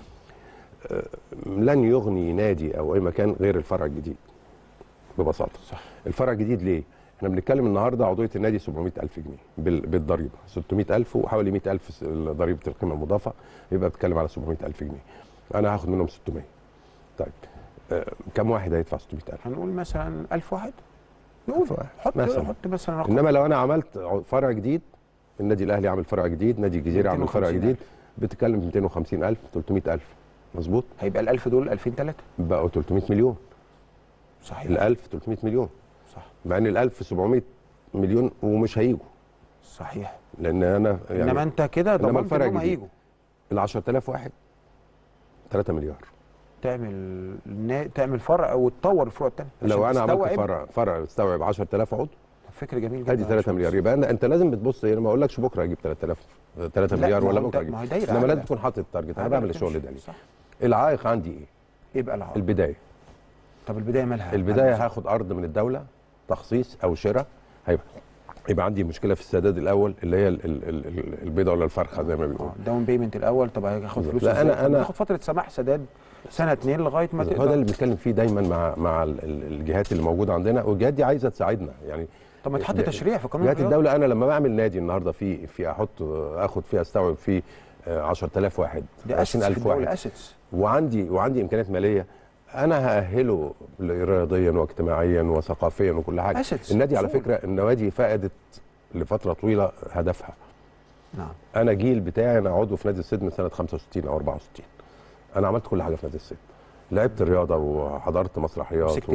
لن يغني نادي او اي مكان غير الفرع الجديد ببساطه. صح. الفرع الجديد ليه؟ احنا بنتكلم النهارده عضويه النادي سبعمائة ألف جنيه بالضريبه، ستمائة ألف وحوالي مائة ألف ضريبه القيمه المضافه، يبقى بتتكلم على سبعمائة ألف جنيه. انا هاخد منهم ستمائة. طيب آه كم واحد هيدفع ستمائة ألف؟ هنقول مثلا ألف واحد. نقول حط مثلا حط مثلا رقم. انما لو انا عملت فرع جديد، النادي الاهلي عامل فرع جديد، نادي الجزيره عامل فرع جديد، بتتكلم في مئتين وخمسين ألف ثلاثمائة ألف. مظبوط. هيبقى الألف دول ألفين ثلاثة بقوا ثلاثمائة مليون. صحيح. الألف ثلاثمائة مليون. صح. مع ان الألف سبعمائة مليون ومش هيجوا. صحيح. لان انا يعني انما انت كده ضمنت انهم هيجوا. ال عشرة آلاف واحد ثلاثة مليار. تعمل تعمل فرع وتطور الفروع الثانيه. لو انا عملت فرع فرع يستوعب عشرة آلاف عضو فكر جميل جدا. ادي ثلاثة مليار. يبقى انت لازم بتبص انا ما اقولكش بكره اجيب ثلاثة آلاف ثلاثة مليار ولا بكره اجيب. انما لازم تكون حاطط التارجت. انا بعمل الشغل ده ليه؟ العائق عندي ايه؟ ايه بقى العائق؟ البدايه. طب البدايه مالها؟ البدايه هاخد ارض من الدوله تخصيص او شراء. هيبقى يبقى عندي مشكله في السداد الاول اللي هي البيضه ولا الفرخه زي ما بيقولوا. داون بيمنت الاول. طب هاخد فلوس لا انا انا هاخد فتره سماح سداد سنه اتنين لغايه ما تقدر. هو ده اللي بنتكلم فيه دايما مع مع الجهات اللي موجوده عندنا، والجهات دي عايزه تساعدنا يعني. طب ما تحط تشريع في قانون جهات الدوله. انا لما بعمل نادي النهارده في في احط اخد فيها استوعب فيه عشرة آلاف واحد عشرين ألف واحد وعندي وعندي امكانيات ماليه، انا هاهله رياضيا واجتماعيا وثقافيا وكل حاجه. النادي على فكره النوادي فقدت لفتره طويله هدفها. نعم. انا جيل بتاعي انا عضو في نادي الصيد من سنه خمسة وستين او أربعة وستين. انا عملت كل حاجه في نادي الصيد. لعبت الرياضه وحضرت مسرحيات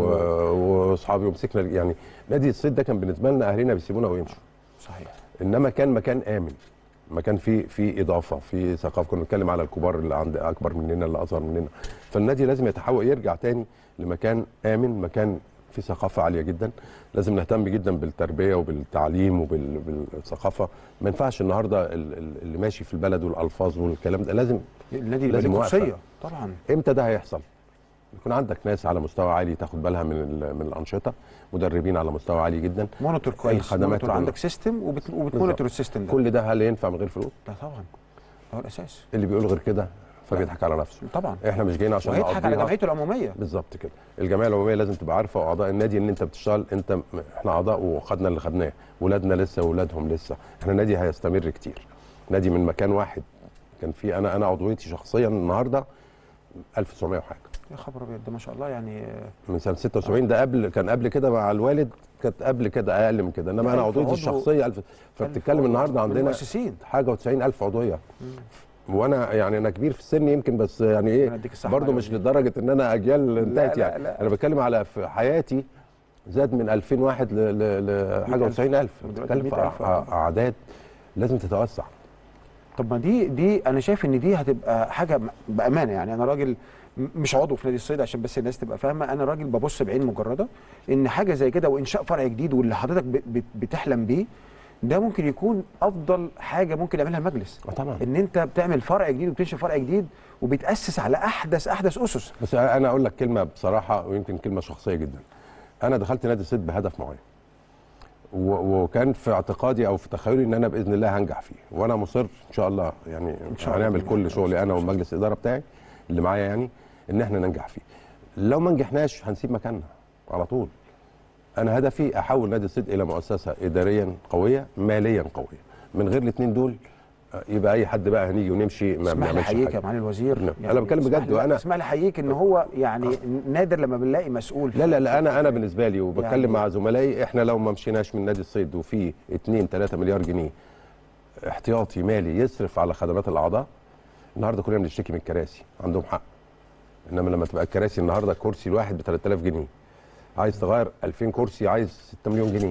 واصحابي و... ومسكنا يعني. نادي الصيد ده كان بالنسبه لنا اهلنا بيسيبونا ويمشوا. صحيح. انما كان مكان امن، مكان فيه فيه اضافه، فيه ثقافه. كنا بنتكلم على الكبار اللي عند اكبر مننا اللي اصغر مننا. فالنادي لازم يتحول يرجع تاني لمكان امن، مكان فيه ثقافه عاليه جدا. لازم نهتم جدا بالتربيه وبالتعليم وبالثقافه. ما ينفعش النهارده اللي ماشي في البلد والالفاظ والكلام ده. لازم النادي لازم قدسيه طبعا. امتى ده هيحصل؟ يكون عندك ناس على مستوى عالي تاخد بالها من من الانشطه، مدربين على مستوى عالي جدا، مونيتور كويس، مونيتور عندك سيستم وبتمونيتور السيستم ده. كل ده هل ينفع من غير فلوس؟ لا طبعا، هو الاساس. اللي بيقول غير كده فبيضحك على نفسه. طبعا احنا مش جايين عشان نقضيها. على جمعيته العموميه. بالظبط كده. الجمعيه العموميه لازم تبقى عارفه واعضاء النادي ان انت بتشتغل. انت احنا اعضاء وخدنا اللي خدناه، ولادنا لسه واولادهم لسه. احنا نادي هيستمر كتير. نادي من مكان واحد كان في انا انا عضويتي شخصيا النهارده ألف وتسعمائة وحاجه. يا خبر ابيض، ده ما شاء الله يعني من سنه ستة وسبعين. ده قبل كان قبل كده مع الوالد كانت قبل كده اقل من كده. انما انا عضويتي الشخصيه ألف. فبتتكلم النهارده عندنا مؤسسين حاجه وتسعين ألف عضويه. وانا يعني انا كبير في السن يمكن، بس يعني ايه برضه مش لدرجه ان انا اجيال انتهت يعني. لا لا. انا بتكلم على في حياتي زاد من ألفين وواحد لحاجه وتسعين ألف. بتتكلم في اعداد لازم تتوسع. طب ما دي دي انا شايف ان دي هتبقى حاجه بامانه. يعني انا راجل مش عضو في نادي الصيد عشان بس الناس تبقى فاهمه، انا راجل ببص بعين مجرده ان حاجه زي كده وانشاء فرع جديد واللي حضرتك بتحلم بيه ده ممكن يكون افضل حاجه ممكن يعملها المجلس. اه طبعا. ان انت بتعمل فرع جديد وبتنشئ فرع جديد وبتاسس على احدث احدث اسس. بس انا اقول لك كلمه بصراحه ويمكن كلمه شخصيه جدا. انا دخلت نادي الصيد بهدف معين، وكان في اعتقادي او في تخيلي ان انا باذن الله هنجح فيه، وانا مصر ان شاء الله يعني إن شاء الله هنعمل كل شغلي انا ومجلس الاداره بتاعي اللي معايا يعني ان احنا ننجح فيه. لو ما نجحناش هنسيب مكاننا على طول. انا هدفي احول نادي الصيد الى مؤسسه اداريا قويه ماليا قويه. من غير الاثنين دول يبقى اي حد بقى هنيجي ونمشي ما بنعملش حاجه. اسمح لي احييك يا معالي الوزير. يعني انا بتكلم بجد. وانا اسمح لي احييك ان هو يعني نادر لما بنلاقي مسؤول. لا لا لا انا انا بالنسبه لي وبتكلم يعني مع زملائي، احنا لو ما مشيناش من نادي الصيد وفي اتنين تلاتة مليار جنيه احتياطي مالي يصرف على خدمات الاعضاء، النهارده كلنا بنشتكي من الكراسي، عندهم حق. انما لما تبقى الكراسي النهارده الكرسي الواحد ب ثلاثة آلاف جنيه، عايز تغير ألفين كرسي عايز ستة مليون جنيه،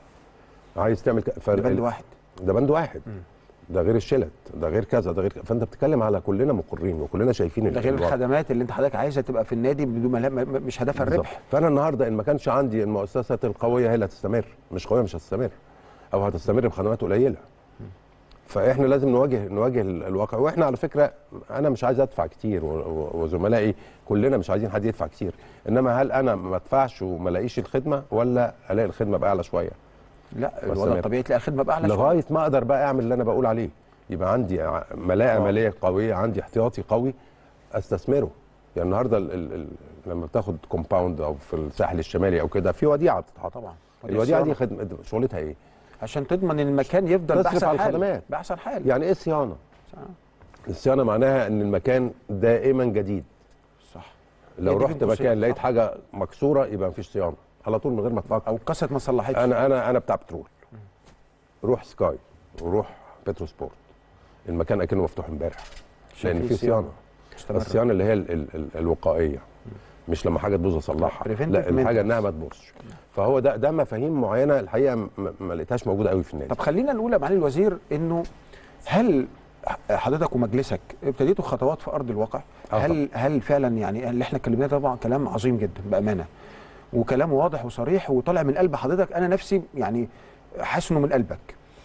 عايز تعمل ك... ده بند واحد. ده بند واحد. م. ده غير الشلت، ده غير كذا، ده غير كذا. فانت بتتكلم على كلنا مقرين وكلنا شايفين ده غير الخدمات اللي انت حضرتك عايزها تبقى في النادي بدون مش هدفها الربح. فانا النهارده ان ما كانش عندي المؤسسات القويه هي اللي هتستمر، مش قويه مش هتستمر او هتستمر بخدمات قليله. فاحنا لازم نواجه نواجه الواقع. واحنا على فكره انا مش عايز ادفع كتير وزملائي كلنا مش عايزين حد يدفع كتير، انما هل انا ما ادفعش وما الاقيش الخدمه ولا الاقي الخدمه باعلى شويه؟ لا الوضع الطبيعي تلاقي الخدمه باعلى شويه لغايه ما اقدر بقى اعمل اللي انا بقول عليه، يبقى عندي ملاءه ماليه قويه، عندي احتياطي قوي استثمره. يعني النهارده ال ال لما بتاخد كومباوند او في الساحل الشمالي او كده في وديعه بتتحط. طبعا الوديعه دي خدمه شغلتها ايه؟ عشان تضمن ان المكان يفضل باحسن حال. باحسن حال. يعني ايه صيانه؟ الصيانه معناها ان المكان دائما جديد. صح. لو رحت مكان لقيت حاجه مكسوره يبقى مفيش صيانه على طول من غير ما تفكر. او كسرت ما صلحتش. انا انا انا بتاع بترول. روح سكاي وروح بترو سبورت، المكان اكنه مفتوح امبارح لان في صيانه. الصيانه اللي هي ال ال ال الوقائيه، مش لما حاجه تبوظ اصلحها، لا الحاجه انها ما تبوظش. فهو ده ده مفاهيم معينه الحقيقه ما لقيتهاش موجوده قوي في النادي. طب خلينا نقول يا معالي الوزير انه هل حضرتك ومجلسك ابتديتوا خطوات في ارض الواقع؟ هل هل فعلا يعني اللي احنا اتكلمناه طبعا كلام عظيم جدا بامانه وكلام واضح وصريح وطالع من قلب حضرتك، انا نفسي يعني حاسس انه من قلبك.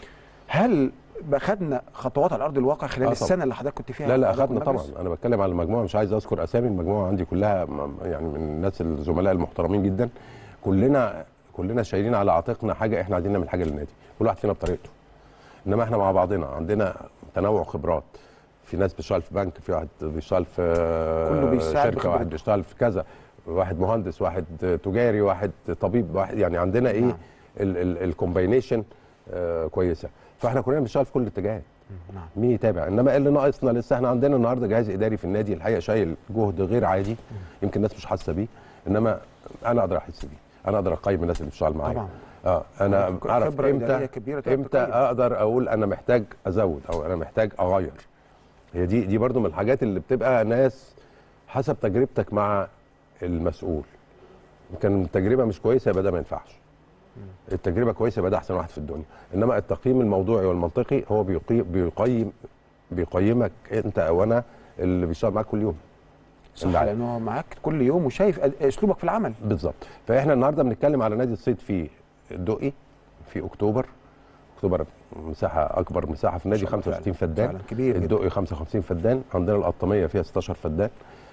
هل خدنا خطوات على ارض الواقع خلال آه السنه اللي حضرتك كنت فيها؟ لا لا اخدنا طبعا. انا بتكلم على المجموعه، مش عايز اذكر اسامي، المجموعه عندي كلها يعني من الناس الزملاء المحترمين جدا. كلنا كلنا شايلين على عاتقنا حاجه، احنا عايزين نعمل حاجه للنادي، كل واحد فينا بطريقته. انما احنا مع بعضنا عندنا تنوع خبرات، في ناس بتشتغل في بنك، في واحد بيشتغل في شركه، واحد بيشتغل في كذا، واحد مهندس، واحد تجاري، واحد طبيب، واحد يعني عندنا ايه نعم. الكومباينيشن آه كويسه. فاحنا كلنا بنشتغل في كل الاتجاهات. نعم. مين يتابع؟ انما اللي ناقصنا لسه، احنا عندنا النهارده جهاز اداري في النادي الحقيقه شايل جهد غير عادي، يمكن الناس مش حاسه بيه، انما انا اقدر احس بيه، انا اقدر اقيم الناس اللي بتشتغل معايا. طبعا. اه انا اعرف امتى امتى اقدر اقول انا محتاج ازود او انا محتاج اغير. هي دي دي برضو من الحاجات اللي بتبقى ناس حسب تجربتك مع المسؤول. كان التجربه مش كويسه يبقى ده ما ينفعش. التجربه كويسه يبقى ده احسن واحد في الدنيا. انما التقييم الموضوعي والمنطقي هو بيقيم بيقيم بيقيمك انت او انا اللي بيشتغل معاك كل يوم. صح، لانه معاك كل يوم وشايف اسلوبك في العمل. بالظبط. فاحنا النهارده بنتكلم على نادي الصيد في الدقي في اكتوبر. اكتوبر مساحه اكبر مساحه في النادي خمسة وستين فدان. فعلا كبير. الدقي خمسة وخمسين فدان. عندنا القطاميه فيها ستاشر فدان.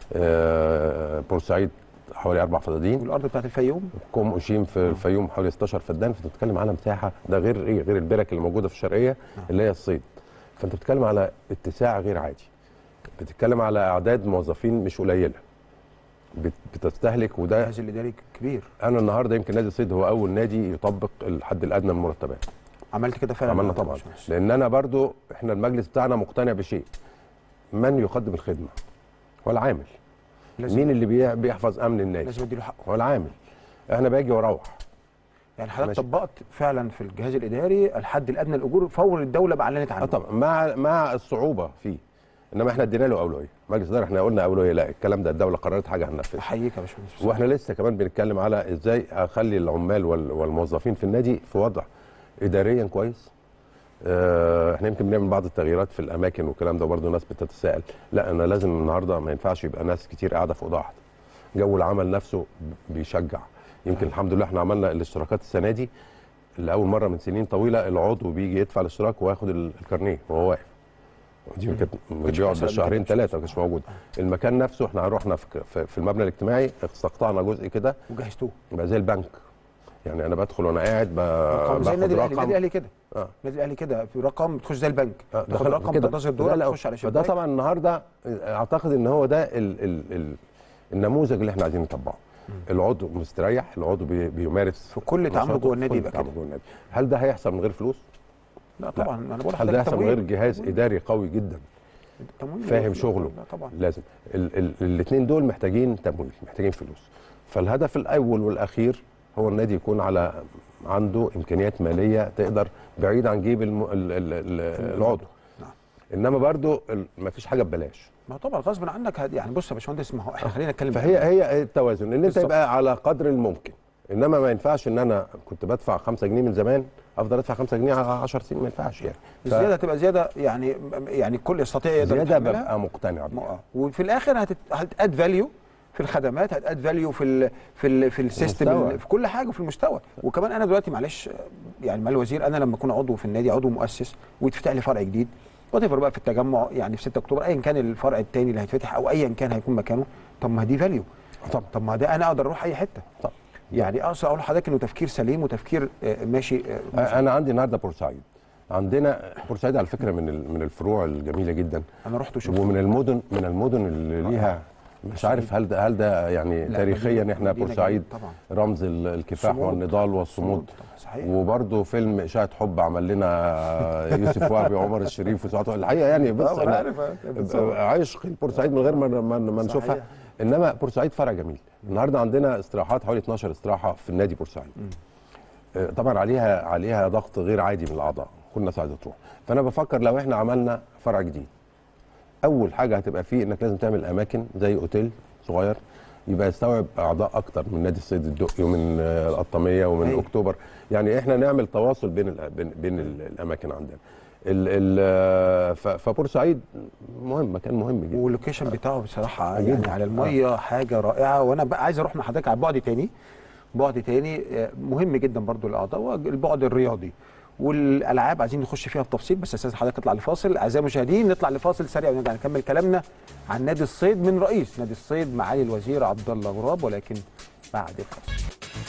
آه بورسعيد حوالي اربع فدادين. والارض بتاعت الفيوم كوم اوشيم في آه. الفيوم حوالي ستاشر فدان. فانت بتتكلم على مساحه، ده غير ايه؟ غير البرك اللي موجوده في الشرقيه آه. اللي هي الصيد. فانت بتتكلم على اتساع غير عادي. بتتكلم على اعداد موظفين مش قليله. بتستهلك وده الجهاز الاداري كبير. انا النهارده يمكن نادي الصيد هو اول نادي يطبق الحد الادنى من المرتبات. عملت كده فعلا؟ عملنا طبعا، لان انا برضو احنا المجلس بتاعنا مقتنع بشيء، من يقدم الخدمه هو العامل. مين اللي بيحفظ امن النادي؟ لازم اديله حقه، هو العامل. احنا باجي واروح. يعني حضرتك طبقت فعلا في الجهاز الاداري الحد الادنى للاجور فور الدوله ما اعلنت عنه. اه طبعا، مع مع الصعوبه فيه انما احنا ادينا له اولويه. مجلس الاداره احنا قلنا اولويه، لا الكلام ده الدوله قررت حاجه هننفذها. احييك يا باشمهندس. واحنا لسه كمان بنتكلم على ازاي اخلي العمال والموظفين في النادي في وضع اداريا كويس. اه احنا يمكن بنعمل بعض التغييرات في الاماكن والكلام ده، برضه ناس بتتساءل. لا انا لازم النهارده ما ينفعش يبقى ناس كتير قاعده في اوضه واحده. جو العمل نفسه بيشجع. يمكن آه. الحمد لله احنا عملنا الاشتراكات السنه دي لاول مره من سنين طويله، العضو بيجي يدفع الاشتراك وياخد الكارنيه وهو واقف. ودي كانت بيقعد بالشهرين ثلاثه ما كانش موجود. المكان نفسه احنا رحنا في, في المبنى الاجتماعي استقطعنا جزء كده وجهزتوه بقى زي البنك. يعني انا بدخل وانا قاعد باخد زي النادي الاهلي. النادي الاهلي كده اه النادي الاهلي كده في رقم تخش زي البنك آه. تاخد رقم تنتظر دورك تخش على شباك. فده طبعا النهارده اعتقد ان هو ده ال ال ال النموذج اللي احنا عايزين نطبقه. العضو مستريح، العضو بي بيمارس في كل تعامله جوه النادي يبقى كده. هل ده هيحصل من غير فلوس؟ لا طبعا لا. انا بقول هل ده هيحصل من غير جهاز اداري قوي جدا فاهم شغله؟ لا طبعا. لازم الاثنين دول محتاجين تمويل، محتاجين فلوس. فالهدف الاول والاخير هو النادي يكون على عنده امكانيات ماليه تقدر بعيد عن جيب الم... ال... ال... ال... العضو. نعم. انما برضو ما فيش حاجه ببلاش. ما طبعا غصب عنك هد... يعني بص يا باشمهندس، ما هو احنا خلينا نتكلم. فهي هي التوازن ان انت يبقى على قدر الممكن. انما ما ينفعش ان انا كنت بدفع خمسة جنيه من زمان افضل ادفع خمسة جنيه على عشر سنين، ما ينفعش يعني. الزياده ف... تبقى زياده يعني يعني الكل يستطيع يقدر زياده ببقى مقتنع بيها. وفي الاخر هت... هتاد فاليو في الخدمات، هتاد فاليو في ال في ال في السيستم، في كل حاجه وفي المستوى. وكمان انا دلوقتي معلش يعني مع الوزير، انا لما اكون عضو في النادي، عضو مؤسس ويتفتح لي فرع جديد وتفر بقى في التجمع يعني في ستة اكتوبر ايا كان الفرع الثاني اللي هيتفتح او ايا كان هيكون مكانه، طب ما دي فاليو. طب طب ما ده انا اقدر اروح اي حته. طب يعني اقصد اقول لحضرتك انه تفكير سليم وتفكير ماشي, ماشي. انا عندي النهارده بورسعيد. عندنا بورسعيد على فكره من من الفروع الجميله جدا. انا رحت وشفت. ومن المدن من المدن اللي ليها مش عارف هل ده هل ده يعني تاريخيا احنا بورسعيد رمز الكفاح والنضال والصمود. وبرده فيلم اشاعه حب عمل لنا يوسف وهبي وعمر الشريف وسعاد الحقيقه يعني. بص عشق البورسعيد من غير ما ما نشوفها. انما بورسعيد فرع جميل. النهارده عندنا استراحات حوالي اتناشر استراحه في النادي بورسعيد. طبعا عليها عليها ضغط غير عادي من الاعضاء، كل الناس عايزه تروح. فانا بفكر لو احنا عملنا فرع جديد، اول حاجه هتبقى فيه انك لازم تعمل اماكن زي اوتيل صغير يبقى يستوعب اعضاء اكتر من نادي الصيد الدقي ومن القطاميه ومن أي. اكتوبر. يعني احنا نعمل تواصل بين ال بين, بين ال الاماكن عندنا. ال فبورسعيد مهم، مكان مهم جدا. واللوكيشن بتاعه بصراحه يعني على الميه آه. حاجه رائعه. وانا بقى عايز اروح مع حضرتك على بعد تاني، بعد تاني مهم جدا برضو للاعضاء، والبعد الرياضي والالعاب عايزين نخش فيها بتفصيل. بس استاذ حضرتك اطلع لفاصل. اعزائي المشاهدين نطلع لفاصل سريع ونرجع نكمل كلامنا عن نادي الصيد من رئيس نادي الصيد معالي الوزير عبد الله غراب، ولكن بعد الفاصل.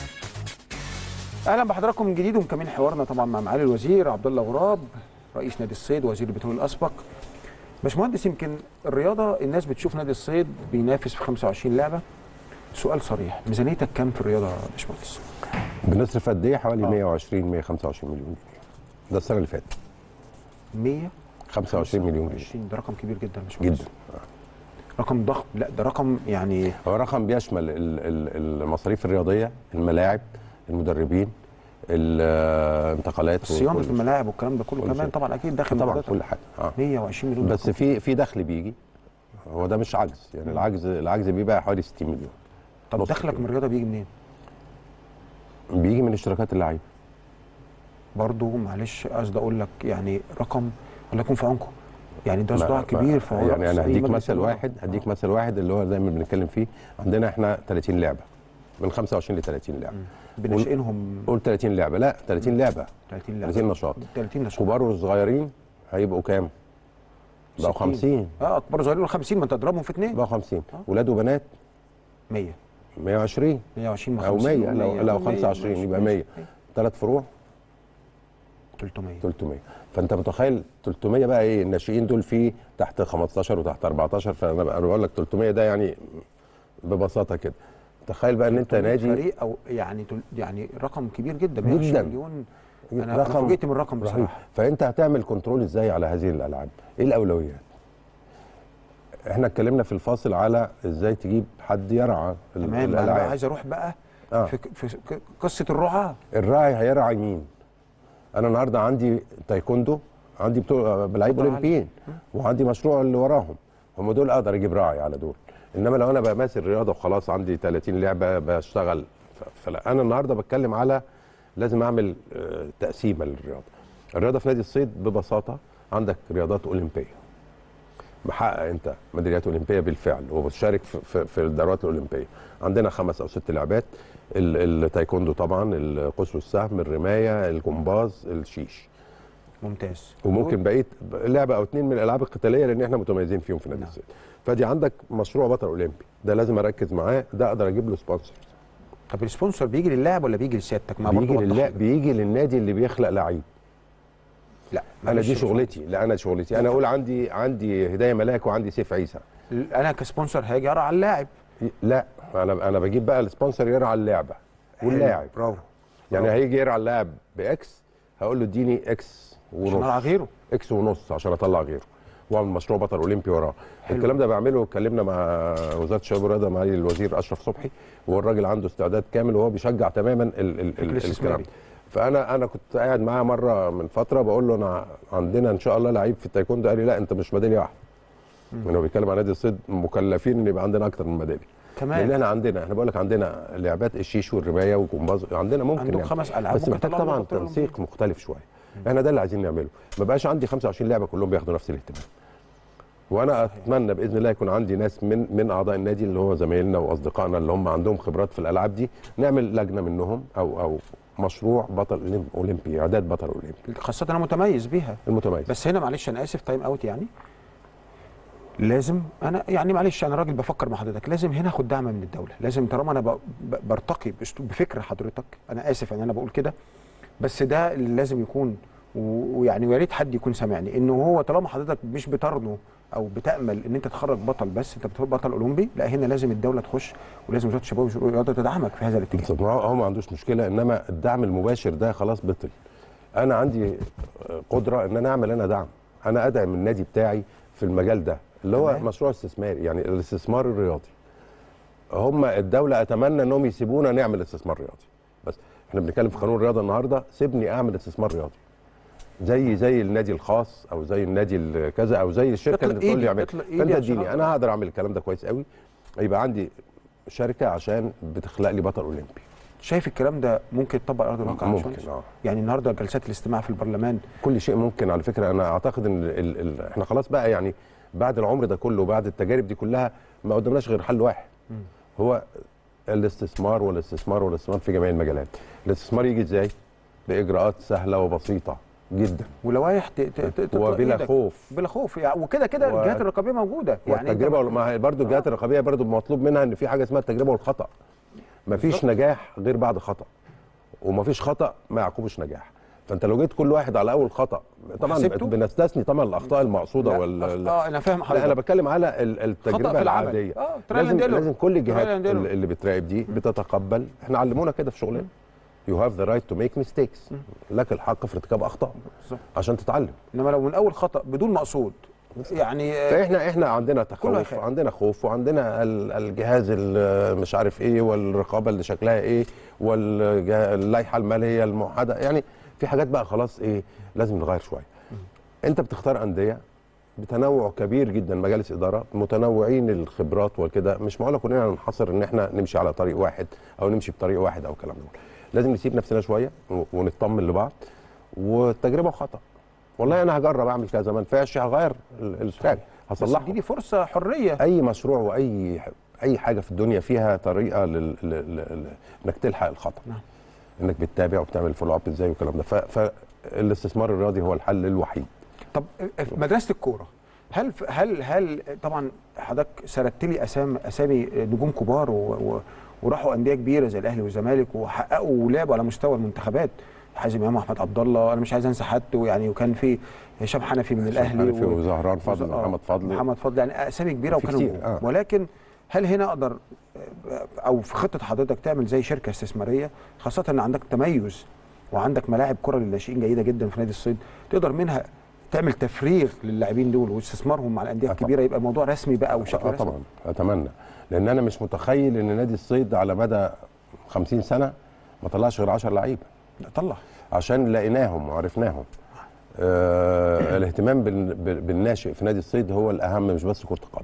اهلا بحضراتكم من جديد ومكملين حوارنا طبعا مع معالي الوزير عبد الله غراب رئيس نادي الصيد وزير البترول الاسبق. باشمهندس، يمكن الرياضه الناس بتشوف نادي الصيد بينافس في خمسة وعشرين لعبه. سؤال صريح، ميزانيتك كام في الرياضه يا باشمهندس؟ بنصرف قد ايه؟ حوالي آه. مية وعشرين مية وخمسة وعشرين مليون جنيه. ده السنه اللي فاتت مية وخمسة وعشرين مليون جنيه. ده رقم كبير جدا يا باشمهندس. جدا آه. رقم ضخم. لا ده رقم يعني هو رقم بيشمل المصاريف الرياضيه، الملاعب، المدربين، الانتقالات، صيانه الملاعب والكلام ده كله كمان طبعا اكيد داخل طبعا كل حاجه آه. مية وعشرين مليون. بس في في دخل بيجي، هو ده مش عجز يعني. العجز العجز بيبقى حوالي ستين مليون. طب دخلك من الرياضه بيجي منين؟ بيجي من اشتراكات اللعيبه. برضه معلش قصدي اقول لك يعني رقم الله يكون في عونكم، يعني ده صداع كبير. فهو يعني انا هديك مثل واحد هديك مثل واحد اللي هو دايما بنتكلم فيه. عندنا احنا ثلاثين لعبه، من خمسة وعشرين ل ثلاثين لعبه. بنشئنهم قول ثلاثين لعبه، لا ثلاثين لعبه، ثلاثين لعبه، ثلاثين نشاط. ثلاثين نشاط. كبار وصغيرين هيبقوا كام؟ بقوا خمسين. اه كبار وصغيرين خمسين، ما انت تضربهم في اثنين بقوا خمسين. ولاد وبنات مية مية وعشرين مية وعشرين او مية لو لو خمسة وعشرين يبقى مية. ثلاث فروع ثلاثمية ثلاثمية. فانت متخيل ثلاثمية بقى ايه؟ الناشئين دول فيه تحت خمستاشر وتحت اربعتاشر. فانا بقول لك ثلاثمية ده يعني ببساطه كده. تخيل بقى ان انت نادي فريق او يعني يعني رقم كبير جدا. جدا مليون. انا فوجئت من الرقم بصراحه. فانت هتعمل كنترول ازاي على هذه الالعاب؟ ايه الاولويات؟ احنا اتكلمنا في الفاصل على ازاي تجيب حد يرعى الالعاب. انا عايز اروح بقى آه. في, في قصه الرعاه. الراعي هيرعى مين؟ انا النهارده عندي تايكوندو، عندي بتوع لعيب اولمبيين وعندي مشروع اللي وراهم، هم دول اقدر اجيب راعي على دول. انما لو انا بمارس الرياضه وخلاص عندي ثلاثين لعبه بشتغل، فلا. انا النهارده بتكلم على لازم اعمل تقسيمه للرياضه. الرياضه في نادي الصيد ببساطه عندك رياضات اولمبيه، محقق انت ميداليات اولمبيه بالفعل وبتشارك في, في, في الدورات الاولمبيه. عندنا خمس او ست لعبات، التايكوندو طبعا، القوس والسهم، الرمايه، الجمباز، الشيش. ممتاز. وممكن بقيه لعبه او اتنين من الالعاب القتاليه لان احنا متميزين فيهم في نادي الصيد. فدي عندك مشروع بطل اولمبي، ده لازم اركز معاه، ده اقدر اجيب له سبونسر. طب السبونسر بيجي للاعب ولا بيجي لسيادتك؟ ما بيجي للاعب، بيجي للنادي اللي بيخلق لعيب. لا انا دي شغلتي، لا انا شغلتي انا اقول عندي عندي هدايه ملاك وعندي سيف عيسى. انا كسبونسر هاجي ارعى اللاعب؟ لا، انا انا بجيب بقى السبونسر يرعى اللعبه واللاعب. برافو. يعني هيجي يرعى اللاعب باكس، هقول له اديني اكس ونص عشان ارعى غيره، اكس ونص عشان اطلع غيره واعمل مشروع بطل اولمبي وراه. الكلام ده بعمله، اتكلمنا مع وزاره الشباب والرياضه مع الوزير اشرف صبحي، والراجل عنده استعداد كامل وهو بيشجع تماما ال ال ال الكلام. فانا انا كنت قاعد معاه مره من فتره بقول له انا عندنا ان شاء الله لعيب في التايكوندو، قال لي لا انت مش ميداليه واحده. هو بيتكلم عن نادي الصيد مكلفين ان يبقى عندنا اكتر من ميداليه كمان، لان احنا عندنا، احنا بقول لك عندنا لعبات الشيش والرمايه والجمباز، عندنا ممكن عندك خمس العاب بس محتاج طبعا تنسيق مختلف شويه. احنا ده اللي عايزين نعمله، ما بقاش عندي خمسة وعشرين لعبه كلهم بياخدوا نفس الاهتمام. وانا اتمنى باذن الله يكون عندي ناس من من اعضاء النادي اللي هو زمايلنا واصدقائنا اللي هم عندهم خبرات في الالعاب دي، نعمل لجنه منهم او او مشروع بطل اولمبي، اعداد بطل اولمبي، خاصه انا متميز بيها. المتميز. بس هنا معلش انا اسف، تايم اوت يعني. لازم انا يعني معلش انا راجل بفكر مع حضرتك، لازم هنا اخد دعم من الدوله، لازم طالما انا برتقي بفكر حضرتك، انا اسف ان انا بقول كده، بس ده اللي لازم يكون. ويعني ويا ريت حد يكون سامعني، انه هو طالما حضرتك مش بترنو او بتامل ان انت تخرج بطل بس، انت بتخرج بطل اولمبي، لا هنا لازم الدوله تخش ولازم وزاره الشباب والرياضه تدعمك في هذا الاتجاه. هو ما عندوش مشكله، انما الدعم المباشر ده خلاص بطل. انا عندي قدره ان انا اعمل انا دعم، انا ادعم النادي بتاعي في المجال ده اللي هو تمام. مشروع استثماري، يعني الاستثمار الرياضي. هم الدوله اتمنى انهم يسيبونا نعمل استثمار رياضي، بس احنا بنتكلم في قانون الرياضه النهارده، سيبني اعمل استثمار رياضي زي زي النادي الخاص او زي النادي كذا او زي الشركه اللي بتقول لي اعمل. فانت اديني، انا هقدر اعمل الكلام ده كويس قوي، يبقى عندي شركه عشان بتخلق لي بطل اولمبي. شايف الكلام ده ممكن يتطبق على ارض الواقع؟ ممكن اه. يعني النهارده جلسات الاستماع في البرلمان، كل شيء ممكن على فكره. انا اعتقد ان ال ال احنا خلاص بقى يعني بعد العمر ده كله وبعد التجارب دي كلها ما قدامناش غير حل واحد، م. هو الاستثمار والاستثمار والاستثمار في جميع المجالات. الاستثمار يجي ازاي؟ باجراءات سهله وبسيطه جدا ولوائح وبلا خوف، بلا خوف يعني. وكده كده و... الجهات الرقابيه موجوده يعني. التجربه ما برضه الجهات الرقابيه برضه مطلوب منها ان في حاجه اسمها التجربه والخطا. مفيش نجاح غير بعد خطا، ومفيش خطا ما يعقبش نجاح. فانت لو جيت كل واحد على اول خطا، طبعا بنستثني طبعا الاخطاء المقصوده وال اه انا فاهم حضرتك. لا انا بتكلم على التجربه العاديه. اه لازم لازم كل الجهات اللي بتراقب دي بتتقبل. احنا علمونا كده في شغلنا، you have the right to make mistakes، لك الحق في ارتكاب اخطاء عشان تتعلم. انما لو من اول خطا بدون مقصود يعني، فاحنا احنا عندنا تخوف وعندنا خوف وعندنا الجهاز اللي مش عارف ايه والرقابه اللي شكلها ايه واللائحه الماليه الموحده، يعني في حاجات بقى خلاص ايه لازم نغير شويه. انت بتختار انديه بتنوع كبير جدا، مجالس اداره متنوعين الخبرات وكده، مش معقول كلنا ننحصر ان احنا نمشي على طريق واحد او نمشي بطريق واحد او الكلام ده. لازم نسيب نفسنا شويه ونطمن لبعض، والتجربه وخطا. والله انا هجرب اعمل كذا، ما نفعش هغير التراك، هصلحه. دي فرصه حريه. اي مشروع واي اي حاجه في الدنيا فيها طريقه لل... لل... انك تلحق الخطا. نعم. انك بتتابع وبتعمل فولو اب ازاي والكلام ده. ف... فالاستثمار الرياضي هو الحل الوحيد. طب مدرسه الكوره، هل هل هل طبعا حضرتك سردت لي اسامي اسامي نجوم كبار و... و... وراحوا انديه كبيره زي الاهلي والزمالك وحققوا ولعبوا على مستوى المنتخبات. حازم امام واحمد عبد الله، انا مش عايز انسى حد يعني، وكان في هشام حنفي من الاهلي و... وزهران فضل محمد فضل محمد فضل يعني اسامي كبيره وكانوا آه. ولكن هل هنا اقدر او في خطه حضرتك تعمل زي شركه استثماريه، خاصه ان عندك تميز وعندك ملاعب كره للناشئين جيده جدا في نادي الصيد، تقدر منها تعمل تفريغ للاعبين دول واستثمارهم مع الانديه الكبيره، يبقى الموضوع رسمي بقى وشكل آه رسمي؟ طبعا اتمنى، لان انا مش متخيل ان نادي الصيد على مدى خمسين سنه ما طلعش غير عشرة لعيبه. طلع عشان لقيناهم وعرفناهم. آه الاهتمام بالناشئ في نادي الصيد هو الاهم، مش بس كره القدم.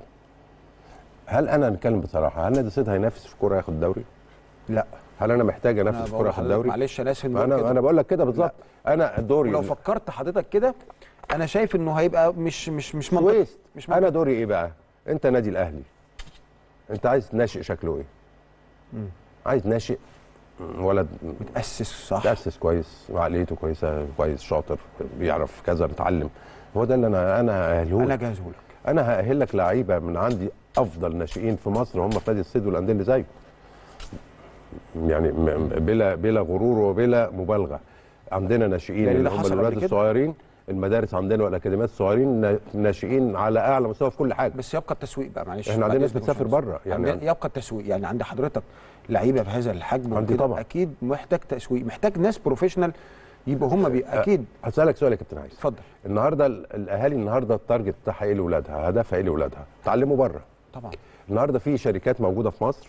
هل انا نتكلم بصراحه، هل نادي الصيد هينافس في كوره ياخد دوري؟ لا. هل انا محتاج انافس في كوره ياخد دوري؟ معلش انا اسف، انا انا بقول لك كده بالظبط. انا دوري، ولو فكرت حضرتك كده انا شايف انه هيبقى مش مش مش منطقي. مش منطقي. انا دوري ايه بقى؟ انت نادي الاهلي، انت عايز ناشئ شكله ايه؟ مم. عايز ناشئ ولد متاسس صح، متاسس كويس وعقليته كويسه، كويس شاطر بيعرف كذا، متعلم. هو ده اللي انا انا هاهله لك. انا جاهزه لك. انا هاهل لك لعيبه من عندي، افضل ناشئين في مصر هم في نادي الصيد والانديه اللي زيه. يعني بلا بلا غرور وبلا مبالغه. عندنا ناشئين اللي هم الولاد الصغيرين، المدارس عندنا والاكاديميات الصغيرين ناشئين على اعلى مستوى في كل حاجه. بس يبقى التسويق بقى، معلش احنا عندنا ناس بتسافر بره يعني. يبقى التسويق، يعني عند حضرتك لعيبه بهذا الحجم عندي طبعا اكيد محتاج تسويق، محتاج ناس بروفيشنال يبقوا هم بي اكيد. هسالك سؤال يا كابتن عايز. اتفضل. النهارده الاهالي النهارده التارجت بتاعها ايه لاولادها؟ هدفها ايه لاولادها؟ تعلموا بره. طبعا. النهارده في شركات موجوده في مصر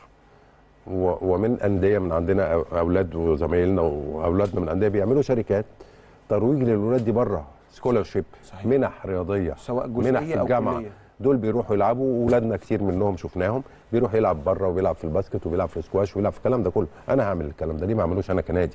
ومن انديه من عندنا، اولاد وزمايلنا واولادنا من انديه بيعملوا شركات ترويج للولاد دي بره، سكولرشيب، منح رياضيه، سواء جزئيه منح في الجامعه أو كلية. دول بيروحوا يلعبوا، واولادنا كتير منهم شفناهم بيروح يلعب بره وبيلعب في الباسكت وبيلعب في السكواش وبيلعب في الكلام ده كله. انا هعمل الكلام ده ليه ما اعملوش انا كنادي؟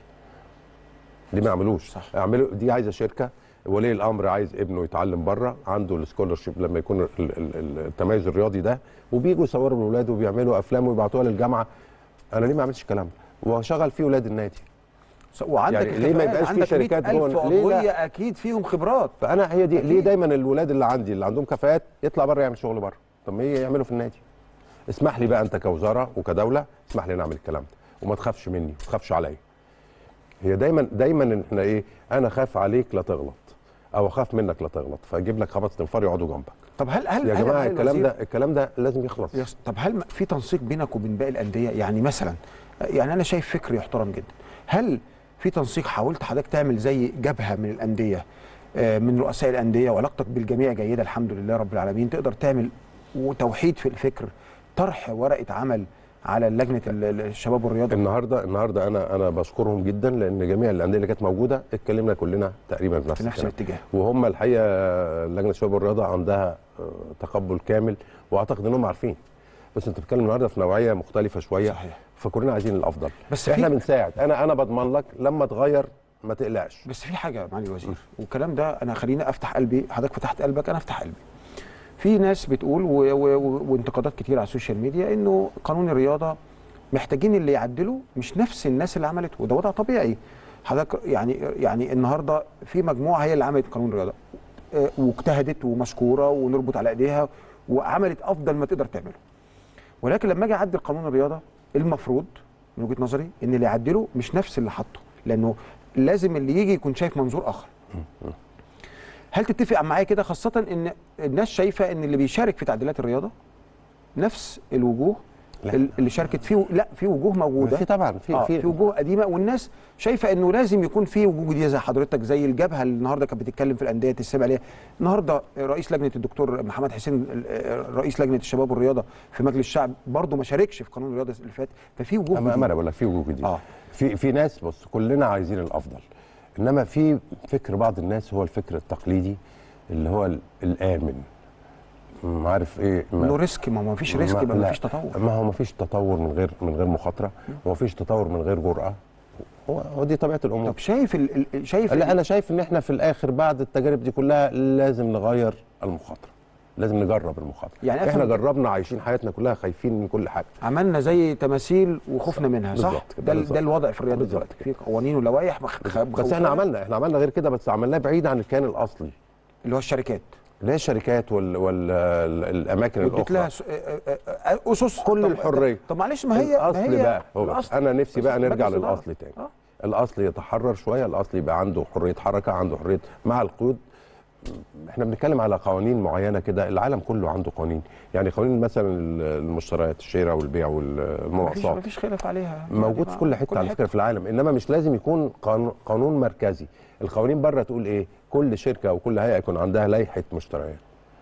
ليه ما اعملوش؟ اعملوا. دي عايزه شركه، ولي الامر عايز ابنه يتعلم بره، عنده السكولرشيب لما يكون التميز الرياضي ده، وبييجوا يصوروا الاولاد وبيعملوا افلام ويبعتوها للجامعه. انا ليه ما اعملش الكلام ده؟ واشغل فيه اولاد النادي. وعندك يعني ليه ما يبقاش في شركات جوه؟ ليه اكيد فيهم خبرات. فانا هي دي أكيد. ليه دايما الولاد اللي عندي اللي عندهم كفاءات يطلع بره يعمل شغل بره؟ طب ما يعملوا في النادي. اسمح لي بقى انت كوزاره وكدوله، اسمح لي نعمل الكلام ده وما تخافش مني، ما تخافش عليا. هي دايما دايما احنا ايه، انا خاف عليك لا تغلط او اخاف منك لا تغلط، فاجيب لك خمس تنفار يقعدوا جنبك. طب هل هل يا جماعه هل الكلام ده الكلام ده لازم يخلص. يس. طب هل في تنسيق بينك وبين باقي الانديه؟ يعني مثلا، يعني انا شايف فكر يحترم جدا، هل في تنسيق؟ حاولت حضرتك تعمل زي جبهه من الانديه، من رؤساء الانديه، وعلاقتك بالجميع جيده الحمد لله رب العالمين، تقدر تعمل وتوحيد في الفكر، طرح ورقه عمل على لجنه الشباب والرياضه؟ النهارده النهارده انا انا بشكرهم جدا، لان جميع الانديه اللي كانت موجوده اتكلمنا كلنا تقريبا في نفس, في نفس الاتجاه، وهم الحقيقه لجنه الشباب والرياضه عندها تقبل كامل، واعتقد انهم عارفين. بس انت بتتكلم النهارده في نوعيه مختلفه شويه. صحيح. فكلنا عايزين الافضل، بس احنا بنساعد. انا انا بضمن لك لما تغير ما تقلقش. بس في حاجه معالي الوزير، والكلام ده انا خليني افتح قلبي، حضرتك فتحت قلبك انا افتح قلبي. في ناس بتقول و... و... وانتقادات كتير على السوشيال ميديا انه قانون الرياضه محتاجين اللي يعدلوا مش نفس الناس اللي عملته، وده وضع طبيعي. حضرتك يعني يعني النهارده في مجموعه هي اللي عملت قانون الرياضه واجتهدت ومشكوره ونربط على ايديها وعملت افضل ما تقدر تعمله. ولكن لما اجي اعدل قانون الرياضه المفروض من وجهه نظري ان اللي يعدله مش نفس اللي حطه، لانه لازم اللي يجي يكون شايف منظور اخر. هل تتفق معايا كده، خاصه ان الناس شايفه ان اللي بيشارك في تعديلات الرياضه نفس الوجوه لا. اللي شاركت فيه؟ لا، في وجوه موجوده، في طبعا في آه في في وجوه قديمه، والناس شايفه انه لازم يكون في وجوه جديده زي حضرتك، زي الجبهه اللي النهارده كانت بتتكلم في الانديه تسمع عليها. النهارده رئيس لجنه الدكتور محمد حسين، رئيس لجنه الشباب والرياضه في مجلس الشعب، برضه ما شاركش في قانون الرياضه اللي فات، ففي وجوه جديده. انا بقول لك في وجوه جديده. آه. في في ناس، بص كلنا عايزين الافضل، انما في فكر بعض الناس هو الفكر التقليدي اللي هو الامن، ما عارف ايه، انه ريسك. ما هو ما فيش ريسك، ما فيش تطور. ما هو ما فيش تطور من غير من غير مخاطره، وما فيش تطور من غير جرأه، هو دي طبيعه الامور. طب شايف ال شايف لا، انا شايف ان احنا في الاخر بعد التجارب دي كلها لازم نغير المخاطره، لازم نجرب المخاطره. يعني احنا جربنا عايشين حياتنا كلها خايفين من كل حاجه، عملنا زي تماثيل وخفنا منها، صح؟ ده ده الوضع في الرياضه دلوقتي، في قوانين ولوائح. بس احنا عملنا احنا عملنا غير كده، بس عملناه بعيد عن الكيان الاصلي اللي هو الشركات، اللي هي الشركات والاماكن الاخرى، لها اسس كل الحريه. طب معلش، ما هي الاصل ما هي بقى الأصل. انا نفسي بقى نرجع للاصل تاني. آه. الاصل يتحرر شويه، الاصل يبقى عنده حريه حركه، عنده حريه مع القيود. احنا بنتكلم على قوانين معينه كده، العالم كله عنده قوانين، يعني قوانين مثلا المشتريات، الشراء والبيع والمناقصات، ما فيش خلاف عليها، موجود في كل حته على فكره في العالم، انما مش لازم يكون قانون مركزي. القوانين بره تقول ايه؟ كل شركه او كل هيئه يكون عندها لائحه مشتريات.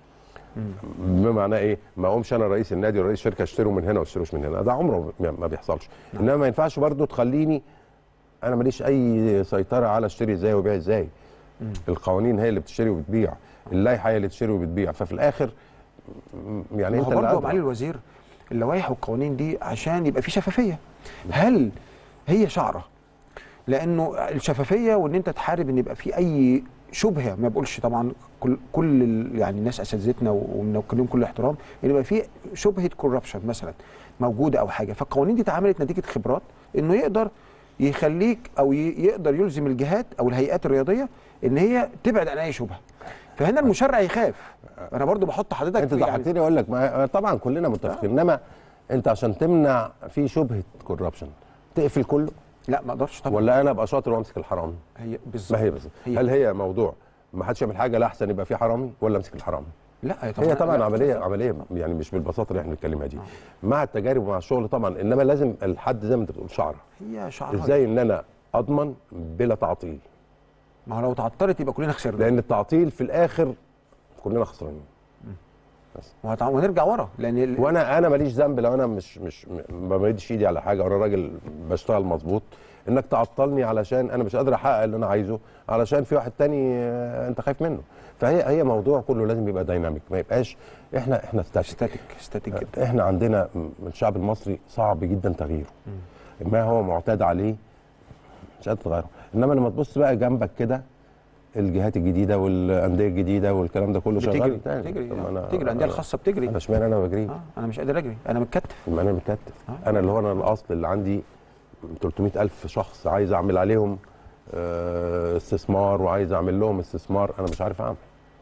بمعنى ايه؟ ما اقومش انا رئيس النادي ورئيس شركه اشتروا من هنا واشتروش من هنا، ده عمره ما بيحصلش. انما ما ينفعش برضو تخليني انا ماليش اي سيطره على اشتري ازاي وبيع ازاي. القوانين هي اللي بتشتري وبتبيع، اللائحه هي اللي بتشتري وبتبيع، ففي الاخر يعني انت اللي برضه معالي الوزير اللوائح والقوانين دي عشان يبقى في شفافيه. هل هي شعره؟ لانه الشفافيه وان انت تحارب ان يبقى في اي شبهه، ما بقولش طبعا كل كل يعني الناس اساتذتنا وبنوكلهم كل احترام، ان يبقى في شبهه كوربشن مثلا موجوده او حاجه، فالقوانين دي اتعملت نتيجه خبرات انه يقدر يخليك او يقدر يلزم الجهات او الهيئات الرياضيه ان هي تبعد عن اي شبهه. فهنا المشرع يخاف. انا برضو بحط حضرتك انت ضحكتني اقول لك، ما طبعا كلنا متفقين، انما انت عشان تمنع في شبهه كوربشن تقفل كله؟ لا ما اقدرش طبعا. ولا انا ابقى شاطر وامسك الحرامي؟ هي بالظبط. ما هي بالظبط. هل هي موضوع ما حدش يعمل حاجه لا احسن يبقى في حرامي ولا امسك الحرامي؟ لا هي طبعا هي طبعا لا عمليه عمليه يعني مش بالبساطه اللي احنا بنتكلمها دي. آه. مع التجارب ومع الشغل طبعا، انما لازم الحد زي ما انت بتقول شعره. هي شعره. ازاي ان انا اضمن بلا تعطيل؟ ما هو لو تعطلت يبقى كلنا خسرنا، لان التعطيل في الاخر كلنا خسرانين. بس ونرجع ورا، لان ال... وانا انا ماليش ذنب لو انا مش مش ما بمدش ايدي على حاجه، وانا راجل بشتغل مظبوط، انك تعطلني علشان انا مش قادر احقق اللي انا عايزه، علشان في واحد تاني انت خايف منه. فهي هي موضوع كله لازم يبقى دايناميك، ما يبقاش احنا احنا ستاتيك ستاتيك ستاتيك جدا. احنا عندنا الشعب المصري صعب جدا تغييره، ما هو معتاد عليه مش قادر تغيره. انما لما تبص بقى جنبك كده الجهات الجديده والانديه الجديده والكلام ده كله شغال بتجري تجري بتجري الانديه الخاصه بتجري. انا اشمعنى انا بجري؟ آه انا مش قادر اجري، انا متكتف. ما انا متكتف. آه. انا اللي هو انا الاصل اللي عندي ثلاثمائة ألف شخص عايز اعمل عليهم آه استثمار، وعايز اعمل لهم استثمار، انا مش عارف اعمل.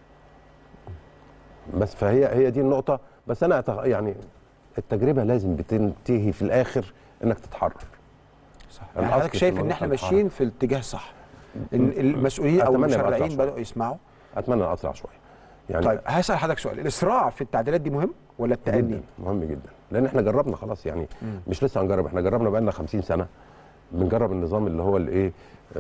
بس فهي هي دي النقطه. بس انا يعني التجربه لازم بتنتهي في الاخر انك تتحرر. صح. يعني حضرتك شايف ان احنا ماشيين في الاتجاه الصح، ان المسؤولين او المشرعين بداوا يسمعوا؟ اتمنى ان اسرع شويه. يعني طيب هسال حضرتك سؤال، الاسراع في التعديلات دي مهم ولا التأني؟ مهم جدا، لان احنا جربنا خلاص يعني. مم. مش لسه هنجرب، احنا جربنا بقى لنا خمسين سنه بنجرب النظام اللي هو الايه،